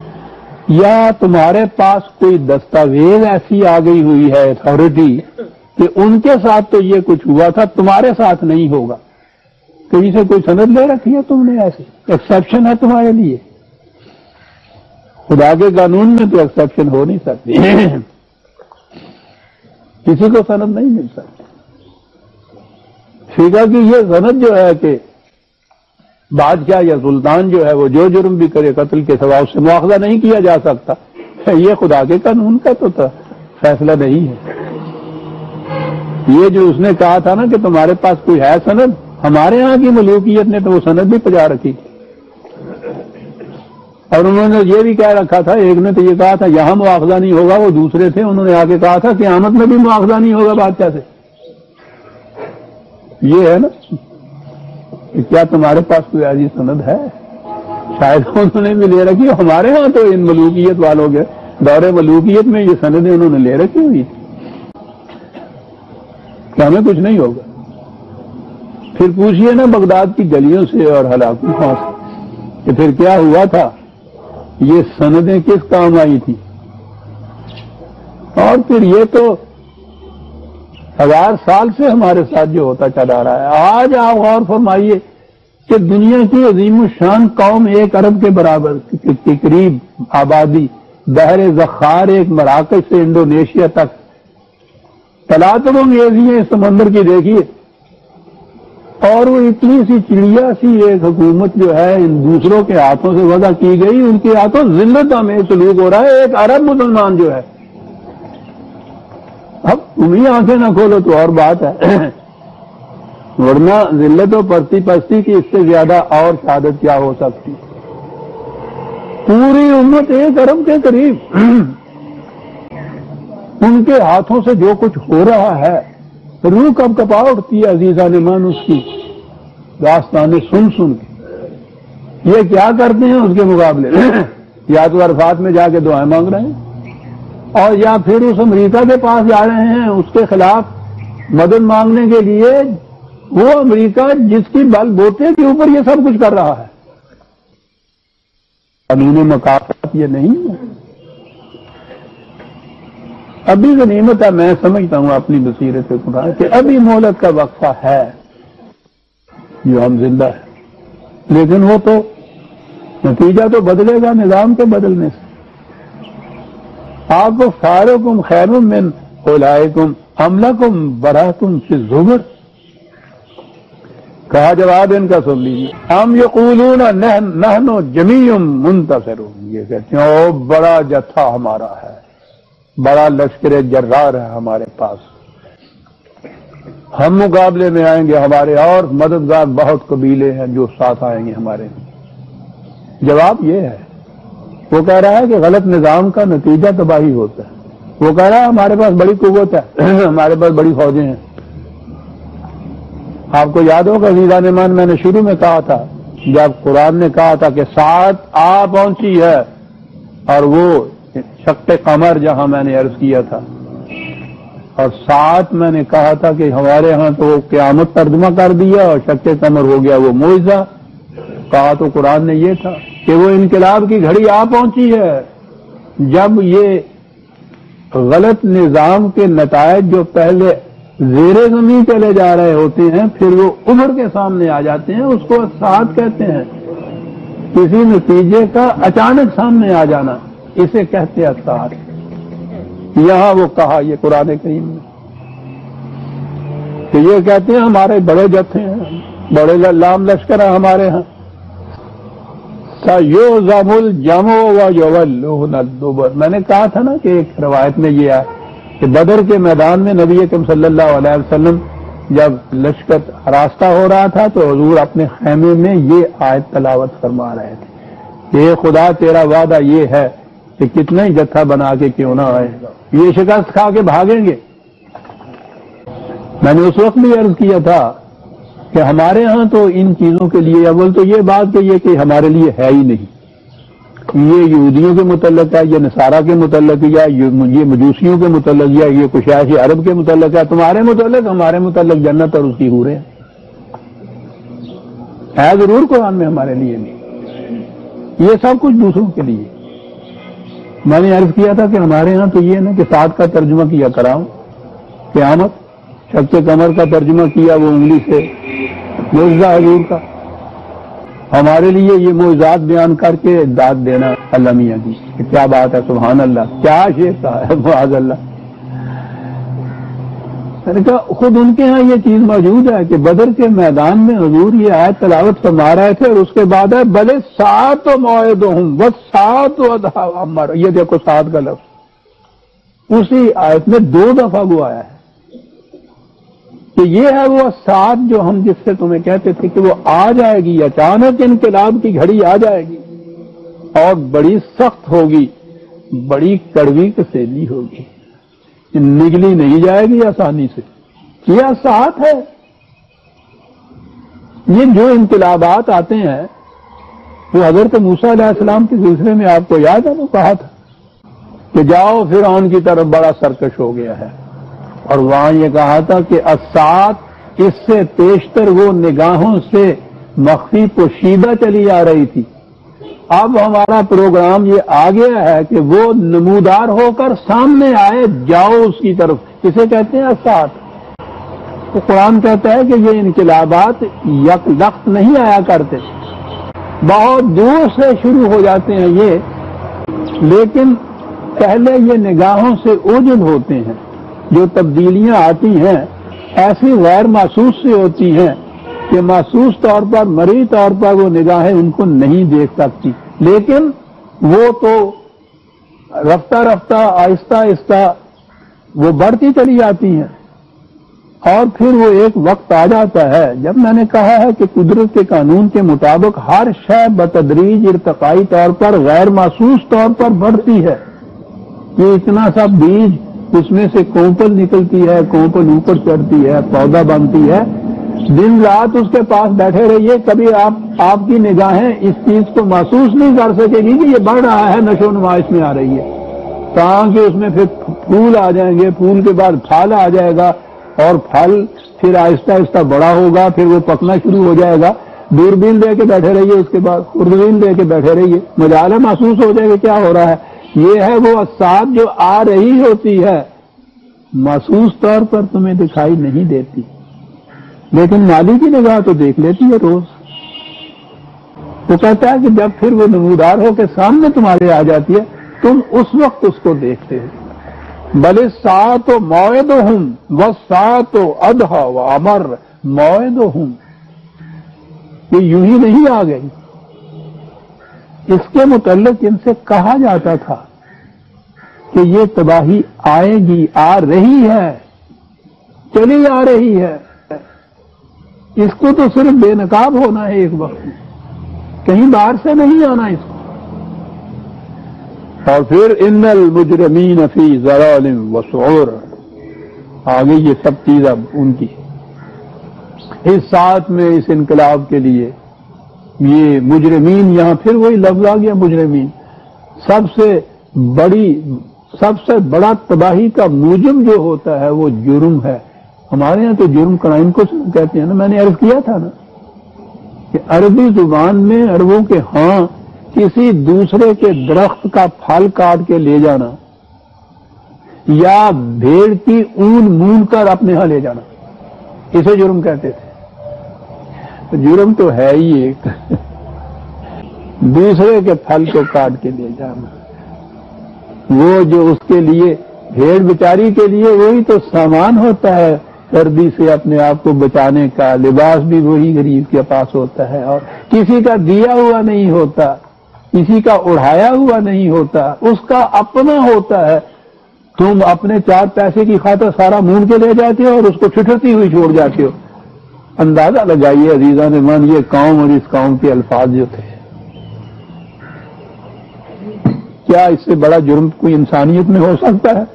یا تمہارے پاس کوئی دستاویز ایسی آ گئی ہوئی ہے اتھارٹی کہ ان کے ساتھ تو یہ کچھ ہوا تھا، تمہارے ساتھ نہیں ہوگا. کہیں سے کوئی سند لے رکھی ہے تم نے؟ ایسے ایکسیپشن ہے تمہارے لیے؟ خدا کے قانون میں تو ایکسیپشن ہو نہیں سکتی. کسی کو سند نہیں مل سکتی. فقہ کی یہ سند جو ہے کہ بادشاہ یا سلطان جو ہے وہ جو جرم بھی کرے قتل کے سوا اس سے مواخذہ نہیں کیا جا سکتا، یہ خدا کے قانون کا تو فیصلہ نہیں ہے. یہ جو اس نے کہا تھا نا کہ تمہارے پاس کوئی ہے سند، ہمارے ہاں کی ملوکیت نے تو وہ سند بھی پجا رکھی. اور انہوں نے یہ بھی کہہ رکھا تھا، ایک نے تو یہ کہا تھا یہاں مواخذہ نہیں ہوگا، وہ دوسرے تھے انہوں نے آ کے کہا تھا قیامت میں بھی مواخذہ نہیں ہوگا بادشاہ سے. یہ ہے نا کہ کیا تمہارے پاس کوئی ایسی سند ہے؟ شاید انہوں نے بھی لے رکھی. ہمارے ہاں تو ان ملوکیت والوں کے دور ملوکیت میں یہ سندیں انہوں نے لے رکھی ہوئی تھی کہ ہمیں کچھ نہیں ہوگا. پھر پوچھئے نا بغداد کی گلیوں سے اور ہلاکتوں سے کہ پھر کیا ہوا تھا، یہ سندیں کس کام آئی تھی. اور پھر یہ تو ہزار سال سے ہمارے ساتھ جو ہوتا چلا رہا ہے. آج آپ غور فرمائیے کہ دنیا کی عظیم الشان قوم ایک ارب کے برابر کے قریب آبادی، بحر زخار ایک مراکش سے انڈونیشیا تک، تلاتوں میں ایسی سمندر کی دیکھیے، اور وہ اتنی سی چڑیا سی ایک حکومت جو ہے ان دوسروں کے ہاتھوں سے وضع کی گئی، ان کے ہاتھوں ذلت میں سلوک ہو رہا ہے. ایک عرب مسلمان جو ہے، اب تم ہی آنکھیں نہ کھولو تو اور بات ہے، ورنہ ذلت و پرتی پستی کی اس سے زیادہ اور شہادت کیا ہو سکتی. پوری امت ایک ارب کے قریب، ان کے ہاتھوں سے جو کچھ ہو رہا ہے، روح کب کپا اٹھتی ہے عزیزان مان اس کی داستانیں سن سن کے. یہ کیا کرتے ہیں اس کے مقابلے یا تو عرفات میں جا کے دعائیں مانگ رہے ہیں، اور یا پھر اس امریکہ کے پاس جا رہے ہیں اس کے خلاف مدد مانگنے کے لیے، وہ امریکہ جس کی بل بوتے کے اوپر یہ سب کچھ کر رہا ہے. قانون مکافات یہ نہیں ہے. ابھی غنیمت ہے، میں سمجھتا ہوں اپنی بصیرت سے خدا کہ ابھی مہلت کا وقفہ ہے جو ہم زندہ ہے، لیکن وہ تو نتیجہ تو بدلے گا نظام کے بدلنے سے. آپ کو فارکم خیر من اولئکم ام لکم براۃ فی الزبر. کہا جواب ان کا سن لیجیے، ہم یقولون نحن جمیع منتصر. یہ کہتے ہیں او بڑا جتھا ہمارا ہے، بڑا لشکر جرار ہے ہمارے پاس، ہم مقابلے میں آئیں گے، ہمارے اور مددگار بہت قبیلے ہیں جو ساتھ آئیں گے ہمارے. جواب یہ ہے، وہ کہہ رہا ہے کہ غلط نظام کا نتیجہ تباہی ہوتا ہے. وہ کہہ رہا ہے ہمارے پاس بڑی قوت ہے، ہمارے پاس بڑی فوجیں ہیں. آپ کو یاد ہوگا عزیزان ایمان میں نے شروع میں کہا تھا جب قرآن نے کہا تھا کہ سات آ پہنچی ہے، اور وہ شق قمر جہاں میں نے عرض کیا تھا، اور سات میں نے کہا تھا کہ ہمارے ہاں تو قیامت ترجمہ کر دیا اور شق قمر ہو گیا وہ معجزہ. کہا تو قرآن نے یہ تھا کہ وہ انقلاب کی گھڑی آ پہنچی ہے جب یہ غلط نظام کے نتائج جو پہلے زیر زمین چلے جا رہے ہوتے ہیں پھر وہ ابھر کے سامنے آ جاتے ہیں. اس کو ساتھ کہتے ہیں، کسی نتیجے کا اچانک سامنے آ جانا، اسے کہتے ہیں ساتھ. یہاں وہ کہا یہ قرآن کریم میں کہ یہ کہتے ہیں ہمارے بڑے جتھے ہیں، بڑے لام لشکر ہیں ہمارے ہاں. سَيُهْزَمُ الْجَمْعُ وَيُوَلُّونَ الدُّبُرَ. میں نے کہا تھا نا کہ ایک روایت میں یہ ہے کہ بدر کے میدان میں نبی اکرم صلی اللہ علیہ وسلم جب لشکر راستہ ہو رہا تھا تو حضور اپنے خیمے میں یہ آیت تلاوت فرما رہے تھے کہ خدا تیرا وعدہ یہ ہے کہ کتنا ہی جتھا بنا کے کیوں نہ آئے یہ شکست کھا کے بھاگیں گے. میں نے اس وقت بھی عرض کیا تھا کہ ہمارے ہاں تو ان چیزوں کے لیے اول تو یہ بات کہ یہ کہ ہمارے لیے ہے ہی نہیں. یہ یہودیوں کے متعلق ہے، یہ نصارہ کے متعلق ہے، یہ مجوسیوں کے متعلق ہے، یہ کشائش عرب کے متعلق ہے. تمہارے متعلق ہمارے متعلق جنت اور اس کی حوریں ہے ضرور قرآن میں، ہمارے لیے نہیں. یہ سب کچھ دوسروں کے لیے. میں نے عرض کیا تھا کہ ہمارے ہاں تو یہ نا کہ ساتھ کا ترجمہ کیا کراؤں قیامت شق کمر کا ترجمہ کیا وہ انگلی سے، معجزہ حضور کا. ہمارے لیے یہ معجزات بیان کر کے داد دینا اللہ میاں کی کہ کیا بات ہے، سبحان اللہ، کیا شعر تھا ہے معاذ اللہ. میں نے کہا خود ان کے ہاں یہ چیز موجود ہے کہ بدر کے میدان میں حضور یہ آیت تلاوت فرما رہے تھے اور اس کے بعد ہے بلے سات و موعدہم و سات و عمر. یہ دیکھو سات کا لفظ اسی آیت میں دو دفعہ وہ آیا ہے کہ یہ ہے وہ سات جو ہم جس سے تمہیں کہتے تھے کہ وہ آ جائے گی، اچانک انقلاب کی گھڑی آ جائے گی اور بڑی سخت ہوگی، بڑی کڑوی کسیلی ہوگی، نگلی نہیں جائے گی آسانی سے. یہ ساتھ ہے. یہ جو انقلابات آتے ہیں وہ حضرت موسیٰ علیہ السلام کے سلسلے میں آپ کو یاد ہے وہ کہا تھا کہ جاؤ فرعون کی طرف بڑا سرکش ہو گیا ہے، اور وہاں یہ کہا تھا کہ الساعت اس سے پیشتر وہ نگاہوں سے مخفی پوشیدہ چلی آ رہی تھی. اب ہمارا پروگرام یہ آ گیا ہے کہ وہ نمودار ہو کر سامنے آئے، جاؤ اس کی طرف. کسے کہتے ہیں الساعت؟ تو قرآن کہتا ہے کہ یہ انقلابات یک لخت نہیں آیا کرتے، بہت دور سے شروع ہو جاتے ہیں یہ، لیکن پہلے یہ نگاہوں سے اوجل ہوتے ہیں. جو تبدیلیاں آتی ہیں ایسی غیر محسوس سے ہوتی ہیں کہ محسوس طور پر مری طور پر وہ نگاہیں ان کو نہیں دیکھ سکتی، لیکن وہ تو رفتہ رفتہ آہستہ آہستہ وہ بڑھتی چلی جاتی ہیں. اور پھر وہ ایک وقت آ جاتا ہے جب میں نے کہا ہے کہ قدرت کے قانون کے مطابق ہر شے بتدریج ارتقائی طور پر غیر محسوس طور پر بڑھتی ہے. یہ اتنا سا بیج اس میں سے کوپل نکلتی ہے، کوپل اوپر چڑھتی ہے، پودا بنتی ہے، دن رات اس کے پاس بیٹھے رہیے، کبھی آپ آپ کی نگاہیں اس چیز کو محسوس نہیں کر سکے گی کہ یہ بڑھ رہا ہے، نشو و نما اس میں آ رہی ہے. تاکہ اس میں پھر پھول آ جائیں گے، پھول کے بعد پھل آ جائے گا، اور پھل پھر آہستہ آہستہ بڑا ہوگا، پھر وہ پکنا شروع ہو جائے گا. دوربین لے کے بیٹھے رہیے، اس کے بعد خوردبین لے کے بیٹھے رہیے، مجالہ محسوس ہو جائے گا کیا ہو رہا ہے. یہ ہے وہ اسات جو آ رہی ہوتی ہے، محسوس طور پر تمہیں دکھائی نہیں دیتی، لیکن مالی کی نگاہ تو دیکھ لیتی ہے روز. وہ کہتا ہے کہ جب پھر وہ نمودار ہو کے سامنے تمہارے آ جاتی ہے، تم اس وقت اس کو دیکھتے ہو. بلے سات و موعدہم و سات و ادھا و امر موعدہم، یہ یوں ہی نہیں آ گئی. اس کے متعلق ان سے کہا جاتا تھا کہ یہ تباہی آئے گی، آ رہی ہے، چلی آ رہی ہے. اس کو تو صرف بے نقاب ہونا ہے ایک وقت میں، کہیں باہر سے نہیں آنا اس کو. اور پھر ان المجرمین فی ضلال و سعور، آگے یہ سب چیز اب ان کی اس ساتھ میں اس انقلاب کے لیے یہ مجرمین، یہاں پھر وہی لفظ آ گیا مجرمین. سب سے بڑی سب سے بڑا تباہی کا موجب جو ہوتا ہے وہ جرم ہے. ہمارے یہاں تو جرم کرائم کو کہتے ہیں نا. میں نے عرض کیا تھا نا کہ عربی زبان میں عربوں کے ہاں کسی دوسرے کے درخت کا پھل کاٹ کے لے جانا یا بھیڑ کی اون مون کر اپنے ہاں لے جانا، اسے جرم کہتے تھے. جرم تو ہے ہی ایک دوسرے کے پھل کو کاٹ کے لے جانا. وہ جو اس کے لیے بھیڑ بیچاری کے لیے وہی تو سامان ہوتا ہے سردی سے اپنے آپ کو بچانے کا، لباس بھی وہی غریب کے پاس ہوتا ہے، اور کسی کا دیا ہوا نہیں ہوتا، کسی کا اڑایا ہوا نہیں ہوتا، اس کا اپنا ہوتا ہے. تم اپنے چار پیسے کی خاطر سارا مون کے لے جاتے ہو اور اس کو ٹھٹرتی ہوئی چھوڑ جاتے ہو. اندازہ لگائیے عزیزان من، یہ قوم اور اس قوم کے الفاظ جو تھے، کیا اس سے بڑا جرم کوئی انسانیت میں ہو سکتا ہے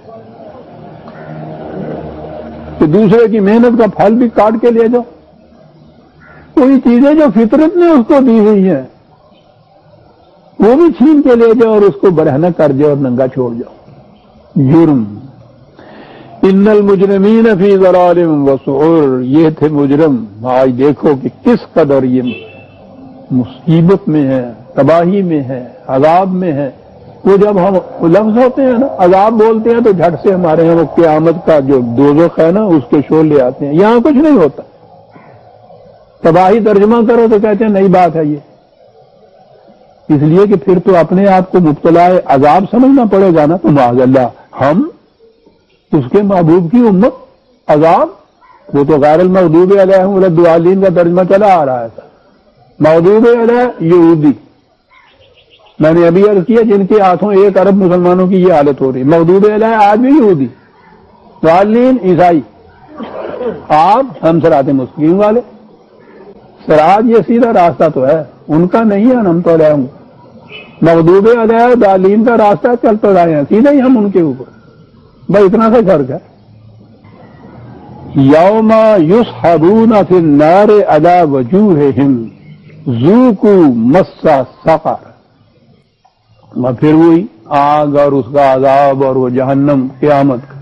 کہ دوسرے کی محنت کا پھل بھی کاٹ کے لے جاؤ؟ کوئی چیزیں جو فطرت نے اس کو دی ہوئی ہیں وہ بھی چھین کے لے جاؤ اور اس کو برہنہ کر جاؤ اور ننگا چھوڑ جاؤ. جرم. ان المجرمین فی ضلال و سعور، یہ تھے مجرم. آج دیکھو کہ کس قدر یہ مصیبت میں ہے، تباہی میں ہے، عذاب میں ہے. وہ جب ہم لفظ ہوتے ہیں نا عذاب بولتے ہیں تو جھٹ سے ہمارے یہاں وہ قیامت کا جو دوزخ ہے نا اس کے شعلے آتے ہیں. یہاں کچھ نہیں ہوتا. تباہی ترجمہ کرو تو کہتے ہیں نئی بات ہے یہ. اس لیے کہ پھر تو اپنے آپ کو مبتلا عذاب سمجھنا پڑے گا نا. تو معاذ اللہ ہم اس کے محبوب کی امت عذاب. وہ تو غیر المغضوب علیہم ولا الضالین کا ترجمہ چلا آ رہا تھا. مغضوب علیہ یہودی میں نے ابھی عرض کیا جن کے ہاتھوں ایک ارب مسلمانوں کی یہ حالت ہو رہی. مغضوب علیہ آج بھی یہودی, ضالین عیسائی. آپ ہم صراط مستقیم والے. صراط یہ سیدھا راستہ تو ہے, ان کا نہیں ہے. ہم تو علیہم مغضوب علیہ ضالین کا راستہ چل تو رہے ہیں سیدھا ہی ہم ان کے اوپر. بھائی اتنا سا فرق ہے. یوم یسحبون فی النار علی وجوہہم ذوقوا مس سقر. پھر وہی آگ اور اس کا عذاب اور وہ جہنم قیامت کا.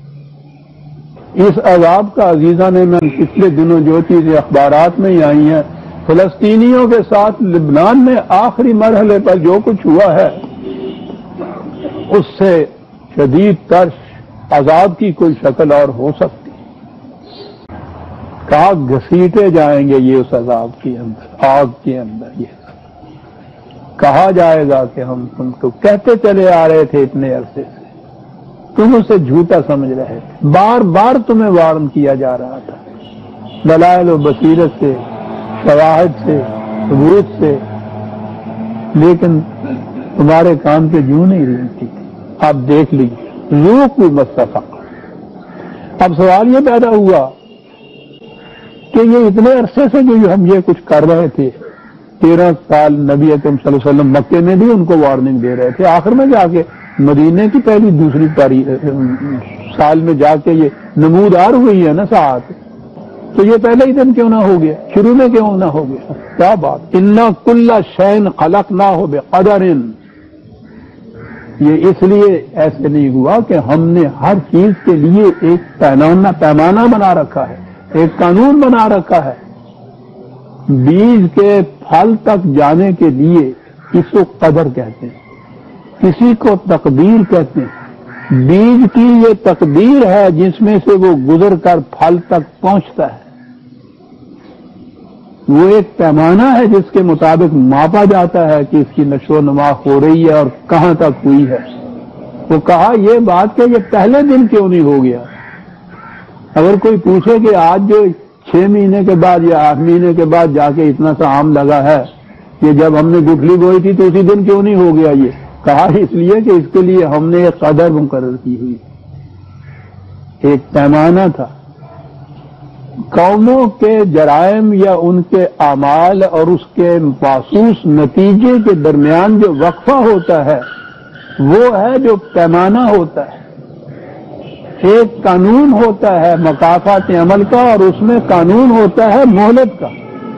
اس عذاب کا عزیزہ نے میں پچھلے دنوں جو چیزیں اخبارات میں ہی آئی ہیں فلسطینیوں کے ساتھ لبنان میں آخری مرحلے پر جو کچھ ہوا ہے اس سے شدید تر عذاب کی کوئی شکل اور ہو سکتی. کہا گھسیٹے جائیں گے یہ اس عذاب کے اندر, آگ کے اندر. یہ کہا جائے گا کہ ہم تم تو کہتے چلے آ رہے تھے اتنے عرصے سے, تم اسے جھوٹا سمجھ رہے تھے, بار بار تمہیں وارن کیا جا رہا تھا دلائل و بصیرت سے, شواہد سے, ثبوت سے, لیکن تمہارے کام پہ جوں نہیں رہتی تھی. آپ دیکھ لیجیے روح کو مستفق. اب سوال یہ پیدا ہوا کہ یہ اتنے عرصے سے جو ہم یہ کچھ کر رہے تھے, تیرہ سال نبی اکرم صلی اللہ علیہ وسلم مکے میں بھی ان کو وارننگ دے رہے تھے, آخر میں جا کے مدینے کی پہلی دوسری تاریخ سال میں جا کے یہ نمودار ہوئی ہے نا ساتھ, تو یہ پہلے ہی دن کیوں نہ ہو گیا, شروع میں کیوں نہ ہو گیا؟ کیا بات. انا کل شین خلقناہ بقدر. یہ اس لیے ایسے نہیں ہوا کہ ہم نے ہر چیز کے لیے ایک پیمانہ پیمانہ بنا رکھا ہے, ایک قانون بنا رکھا ہے. بیج کے پھل تک جانے کے لیے اس کو قدر کہتے ہیں, کسی کو تقدیر کہتے ہیں. بیج کی یہ تقدیر ہے جس میں سے وہ گزر کر پھل تک پہنچتا ہے. وہ ایک پیمانہ ہے جس کے مطابق ماپا جاتا ہے کہ اس کی نشو و نما ہو رہی ہے اور کہاں تک ہوئی ہے. وہ کہا یہ بات کہ یہ پہلے دن کیوں نہیں ہو گیا. اگر کوئی پوچھے کہ آج جو چھ مہینے کے بعد یا آٹھ مہینے کے بعد جا کے اتنا سا آم لگا ہے, یہ جب ہم نے گٹھلی بوئی تھی تو اسی دن کیوں نہیں ہو گیا. یہ کہا اس لیے کہ اس کے لیے ہم نے ایک قدر مقرر کی ہوئی, ایک پیمانہ تھا. قوموں کے جرائم یا ان کے اعمال اور اس کے محسوس نتیجے کے درمیان جو وقفہ ہوتا ہے وہ ہے جو پیمانہ ہوتا ہے. ایک قانون ہوتا ہے مکافات عمل کا اور اس میں قانون ہوتا ہے مہلت کا.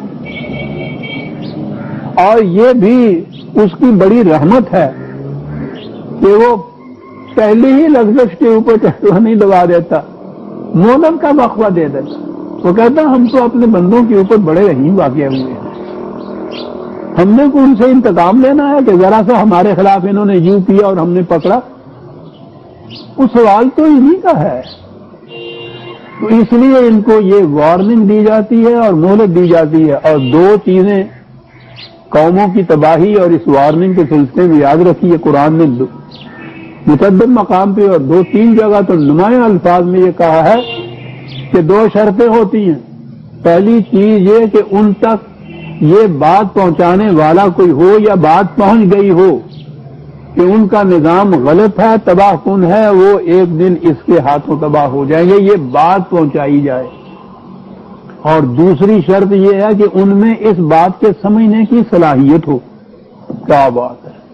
اور یہ بھی اس کی بڑی رحمت ہے کہ وہ پہلی ہی لفظ کے اوپر چٹوا نہیں دبا دیتا, مہلت کا وقفہ دے دیتا. وہ کہتا ہم تو اپنے بندوں کے اوپر بڑے رحیم واقع ہوئے ہیں, ہم نے کو ان سے انتقام لینا ہے کہ ذرا سا ہمارے خلاف انہوں نے یوں کیا اور ہم نے پکڑا. وہ سوال تو انہی کا ہے. تو اس لیے ان کو یہ وارننگ دی جاتی ہے اور مہلت دی جاتی ہے. اور دو چیزیں قوموں کی تباہی اور اس وارننگ کے سلسلے میں یاد رکھیے, قرآن نے متعدد مقام پہ اور دو تین جگہ تو نمایاں الفاظ میں یہ کہا ہے کہ دو شرطیں ہوتی ہیں. پہلی چیز یہ کہ ان تک یہ بات پہنچانے والا کوئی ہو یا بات پہنچ گئی ہو کہ ان کا نظام غلط ہے, تباہ کن ہے, وہ ایک دن اس کے ہاتھوں تباہ ہو جائیں گے, یہ بات پہنچائی جائے. اور دوسری شرط یہ ہے کہ ان میں اس بات کے سمجھنے کی صلاحیت ہو. کیا بات ہے.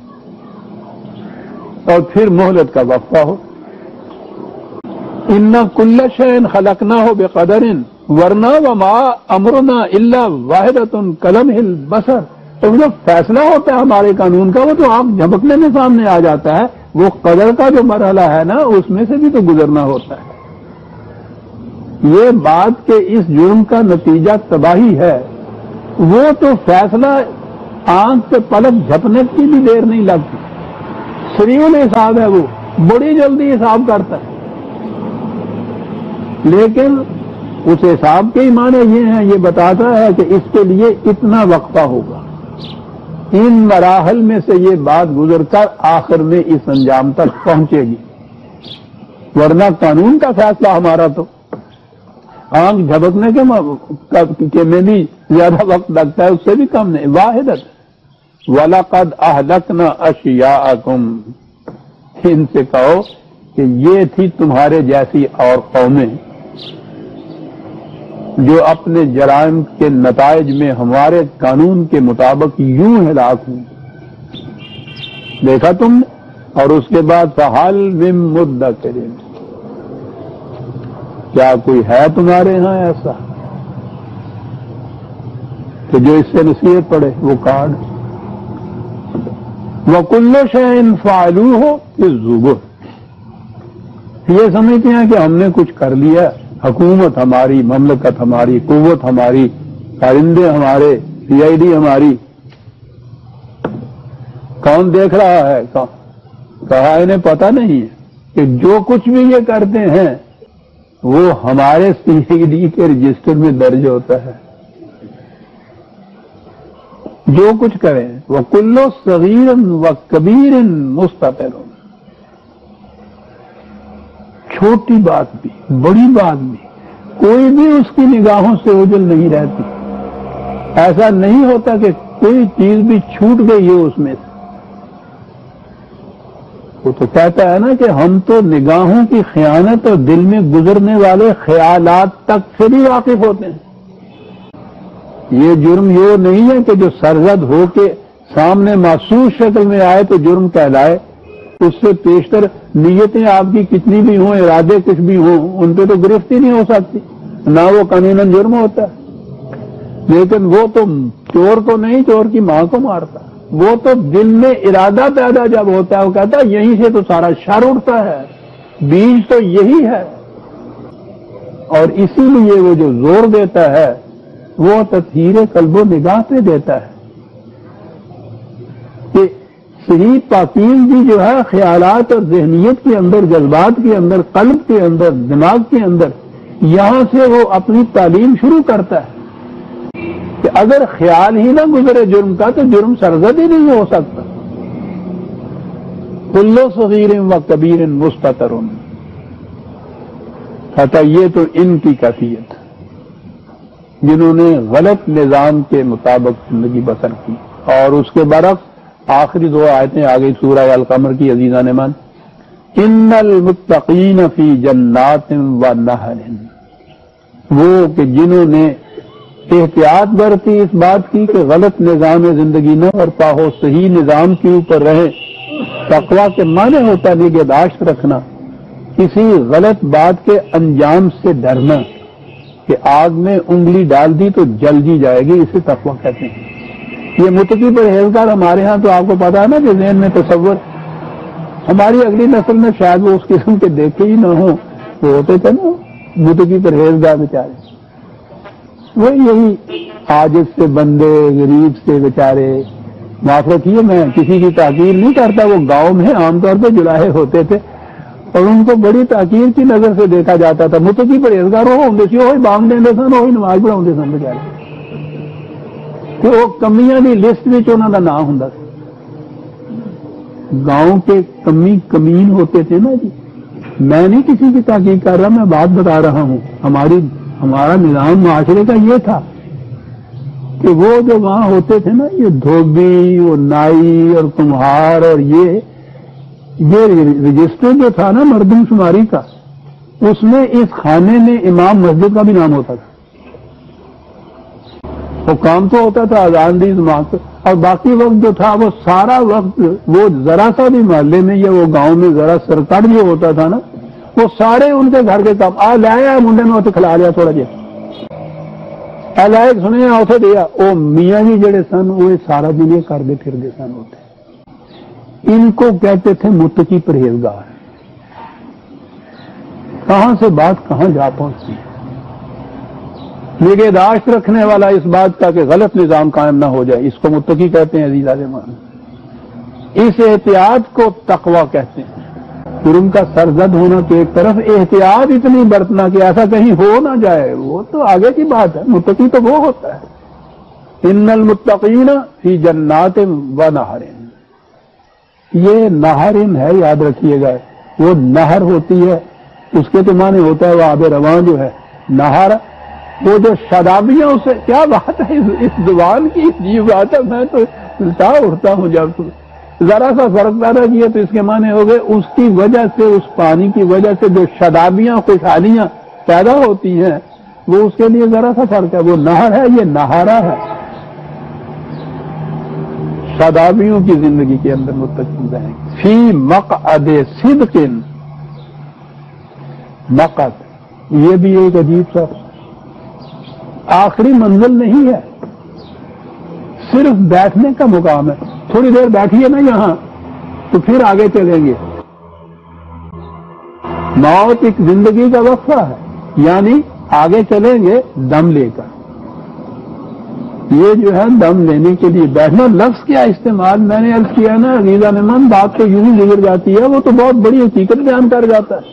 اور پھر مہلت کا وقفہ ہو. ان کل شیء خلقناہ بقدر ورنہ وما امرنا الا واحدۃ کلمح البصر. تو جو فیصلہ ہوتا ہے ہمارے قانون کا وہ تو آپ جھپکنے میں سامنے آ جاتا ہے. وہ قدر کا جو مرحلہ ہے نا اس میں سے بھی تو گزرنا ہوتا ہے. یہ بات کہ اس جرم کا نتیجہ تباہی ہے وہ تو فیصلہ آنکھ سے پلک جھپنے کی بھی دیر نہیں لگتی. سریع الحساب ہے، وہ بڑی جلدی حساب کرتا ہے، لیکن اس حساب کے ہی معنی یہ ہیں، یہ بتاتا ہے کہ اس کے لیے اتنا وقفہ ہوگا، ان مراحل میں سے یہ بات گزر کر آخر میں اس انجام تک پہنچے گی، ورنہ قانون کا فیصلہ ہمارا تو آنکھ جھپکنے کے میں بھی زیادہ وقت لگتا ہے، اس سے بھی کم نہیں، واحدت وَلَقَدْ أَهْلَكْنَا أَشْيَاءَكُمْ، ان سے کہو کہ یہ تھی تمہارے جیسی اور قومیں جو اپنے جرائم کے نتائج میں ہمارے قانون کے مطابق یوں ہلاک ہوئی، دیکھا تم نے؟ اور اس کے بعد فَحَلْ مِن مُدَّكِرٍ، کیا کوئی ہے تمہارے ہاں ایسا کہ جو اس سے نصیحت پڑے؟ وہ کارڈ وَكُلُّ شَيْءٍ فَعَلُوهُ فِي الزُّبُرِ، یہ سمجھتے ہیں کہ ہم نے کچھ کر لیا، حکومت ہماری، مملکت ہماری، قوت ہماری، کارندے ہمارے، سی آئی ڈی ہماری، کون دیکھ رہا ہے؟ کہا انہیں پتہ نہیں ہے کہ جو کچھ بھی یہ کرتے ہیں وہ ہمارے سی آئی ڈی کے رجسٹر میں درج ہوتا ہے، جو کچھ کریں وَكُلُّ صَغِيرٍ وَكَبِيرٍ مُسْتَطَرٌ، چھوٹی بات بھی بڑی بات بھی کوئی بھی اس کی نگاہوں سے اوجھل نہیں رہتی، ایسا نہیں ہوتا کہ کوئی چیز بھی چھوٹ گئی ہے اس میں سے، وہ تو کہتا ہے نا کہ ہم تو نگاہوں کی خیانت اور دل میں گزرنے والے خیالات تک سے بھی واقف ہوتے ہیں، یہ جرم یہ نہیں ہے کہ جو سرزد ہو کے سامنے محسوس شکل میں آئے تو جرم کہلائے، اس سے پیشتر نیتیں آپ کی کتنی بھی ہوں، ارادے کچھ بھی ہوں، ان پہ تو گرفت ہی نہیں ہو سکتی، نہ وہ قانوناً جرم ہوتا ہے، لیکن وہ تو چور کو نہیں، چور کی ماں کو مارتا، وہ تو دل میں ارادہ پیدا جب ہوتا ہے وہ کہتا ہے یہیں سے تو سارا شر اٹھتا ہے، بیج تو یہی ہے، اور اسی لیے وہ جو زور دیتا ہے وہ تطہیر قلب و نگاہ پہ دیتا ہے کہ صحیح پاکیزگی جو ہے خیالات اور ذہنیت کے اندر، جذبات کے اندر، قلب کے اندر، دماغ کے اندر، یہاں سے وہ اپنی تعلیم شروع کرتا ہے کہ اگر خیال ہی نہ گزرے جرم کا تو جرم سرزد ہی نہیں ہو سکتا۔ کُلُّ صغیر و کبیر مستتر، کہتا یہ تو ان کی کیفیت جنہوں نے غلط نظام کے مطابق زندگی بسر کی، اور اس کے برعکس آخری دو آیتیں آگئی سورہ القمر کی عزیزان من، ان المتقین فی جنات و نہر، وہ کہ جنہوں نے احتیاط برتی اس بات کی کہ غلط نظام زندگی نہ برپا ہو، صحیح نظام کے اوپر رہے۔ تقویٰ کے معنی ہوتا ہے نگہداشت رکھنا، کسی غلط بات کے انجام سے ڈرنا کہ آگ میں انگلی ڈال دی تو جل جی جائے گی، اسے تقویٰ کہتے ہیں۔ یہ متقی پرہیزگار ہمارے ہاں تو آپ کو پتا ہے نا کہ ذہن میں تصور، ہماری اگلی نسل میں شاید وہ اس قسم کے دیکھے ہی نہ ہوں، وہ ہوتے تھے نا متقی پرہیزگار بیچارے، وہ یہی عاجز سے بندے، غریب سے بیچارے، معاف رکھیے میں کسی کی تحقیر نہیں کرتا، وہ گاؤں میں عام طور پہ جلاہے ہوتے تھے اور ان کو بڑی تحقیر کی نظر سے دیکھا جاتا تھا، متقی پرہیزگار وہ ہوں سی وہی بانگ دیں سن، وہی نماز پڑھاؤں سن بیچارے، کہ وہ کمیاں دی لسٹ میں انہوں کا نام ہوں، گاؤں کے کمی کمین ہوتے تھے نا جی۔ میں نہیں کسی کی تحقیق کر رہا، میں بات بتا رہا ہوں، ہماری ہمارا نظام معاشرے کا یہ تھا کہ وہ جو وہاں ہوتے تھے نا، یہ دھوبی، وہ نائی اور کمہار، اور یہ یہ رجسٹر جو تھا نا مردم شماری کا، اس میں اس خانے میں امام مسجد کا بھی نام ہوتا تھا، وہ کام تو ہوتا تھا اذان دی جماعت، اور باقی وقت جو تھا وہ سارا وقت وہ ذرا سا بھی محلے میں یا وہ گاؤں میں ذرا سرکٹ جو ہوتا تھا نا، وہ سارے ان کے گھر کے کام آ لایا منڈے میں اتنے کھلا لیا تھوڑا جہا لائق سنے اتنے دیا، وہ میاں جی جڑے سن وہ سارا دن یہ کرتے پھرتے سن، ہوتے ان کو کہتے تھے متقی پرہیزگار۔ کہاں سے بات کہاں جا پہنچتی ہے، نگہداشت رکھنے والا اس بات کا کہ غلط نظام قائم نہ ہو جائے، اس کو متقی کہتے ہیں عزیز عالمان۔ اس احتیاط کو تقوی کہتے ہیں۔ جرم کا سرزد ہونا تو ایک طرف، احتیاط اتنی برتنا کہ ایسا کہیں ہو نہ جائے، وہ تو آگے کی بات ہے۔ متقی تو وہ ہوتا ہے، ان المتقین فی جنات و نہر، یہ نہر ہے، یاد رکھیے گا، وہ نہر ہوتی ہے، اس کے تو معنی ہوتا ہے وہ آب رواں جو ہے نہر، وہ جو شرابیاں، اسے کیا بات ہے اس زبان کی، یہ بات ہے، میں تو الٹا اٹھتا ہوں جب ذرا سا فرق پیدا کیا تو اس کے معنی ہو گئے اس کی وجہ سے، اس پانی کی وجہ سے جو شرابیاں خوشحالیاں پیدا ہوتی ہیں، وہ اس کے لیے ذرا سا فرق ہے، وہ نہر ہے، یہ نہارا ہے۔ شادابیوں کی زندگی کے اندر متقی رہیں گے۔ فی مقعد صدق، مقعد یہ بھی ایک عجیب سا آخری منزل نہیں ہے، صرف بیٹھنے کا مقام ہے۔ تھوڑی دیر بیٹھیے نا یہاں تو پھر آگے چلیں گے۔ موت ایک زندگی کا وقفہ ہے، یعنی آگے چلیں گے دم لے کر۔ یہ جو ہے دم لینے کے لیے بیٹھنا، لفظ کیا استعمال میں نے عرض کیا نا عزیزان من، بات تو یوں ہی گزر جاتی ہے، وہ تو بہت بڑی حقیقت بیان کر جاتا ہے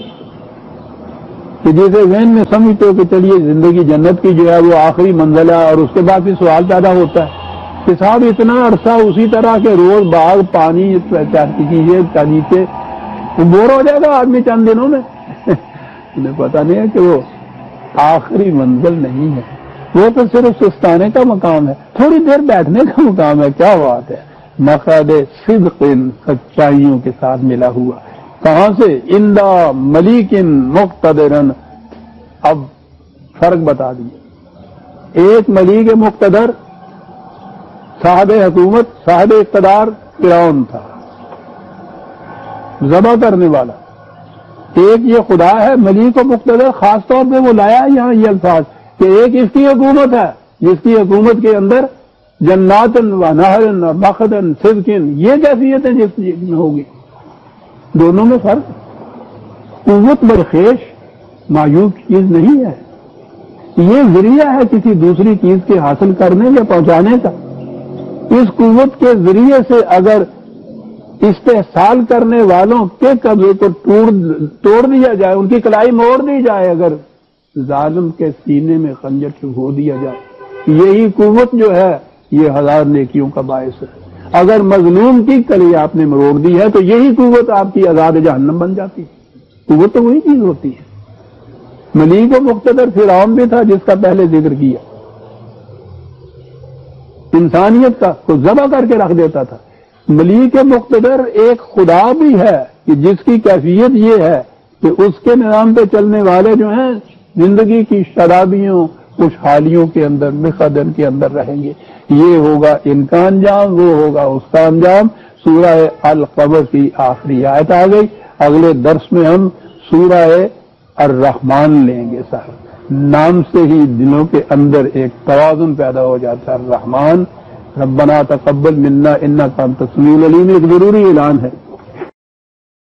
کہ جیسے ذہن میں سمجھتے ہو کہ چلیے زندگی جنت کی جو ہے وہ آخری منزل ہے، اور اس کے بعد پھر سوال پیدا ہوتا ہے کہ صاحب اتنا عرصہ اسی طرح کے روز باغ پانی کیجیے نیچے، بور ہو جائے گا آدمی چند دنوں میں۔ انہیں پتا نہیں ہے کہ وہ آخری منزل نہیں ہے، وہ تو صرف سستانے کا مقام ہے، تھوڑی دیر بیٹھنے کا مقام ہے۔ کیا بات ہے، مقعد صدق، سچائیوں کے ساتھ ملا ہوا۔ کہاں سے؟ اندا ملیکن مقتدرن۔ اب فرق بتا دیے، ایک ملیک مقتدر صاحب حکومت، صاحب اقتدار فرعون تھا، ذبح کرنے والا۔ ایک یہ خدا ہے ملیک و مقتدر، خاص طور پہ وہ لایا ہے یہاں یہ الفاظ کہ ایک اس کی حکومت ہے جس کی حکومت کے اندر جنات و نہر و مقعد صدق، یہ کیفیتیں جس میں ہوگی، دونوں میں فرق۔ قوت برخیش معیوب چیز نہیں ہے، یہ ذریعہ ہے کسی دوسری چیز کے حاصل کرنے یا پہنچانے کا۔ اس قوت کے ذریعے سے اگر استحصال کرنے والوں کے قبضے کو توڑ دیا جائے، ان کی کلائی موڑ دی جائے، اگر ظالم کے سینے میں خنجر چبھو دیا جائے، یہی قوت جو ہے یہ ہزار نیکیوں کا باعث ہے۔ اگر مظلوم کی کلی آپ نے مروڑ دی ہے تو یہی قوت آپ کی عذاب جہنم بن جاتی ہے۔ قوت تو وہی چیز ہوتی ہے۔ ملیک و مقتدر فرعون بھی تھا جس کا پہلے ذکر کیا، انسانیت کا کو ذبح کر کے رکھ دیتا تھا۔ ملیک مقتدر ایک خدا بھی ہے کہ جس کی کیفیت یہ ہے کہ اس کے نظام پہ چلنے والے جو ہیں زندگی کی شرابیوں خوشحالیوں کے اندر مقدن کے اندر رہیں گے۔ یہ ہوگا ان کا انجام، وہ ہوگا اس کا انجام۔ سورہ القمر کی آخری آیت آ گئی۔ اگلے درس میں ہم سورہ الرحمن لیں گے۔ صاحب نام سے ہی دلوں کے اندر ایک توازن پیدا ہو جاتا ہے۔ الرحمن، ربنا تقبل منا انک انت السمیع العلیم، ایک ضروری اعلان ہے۔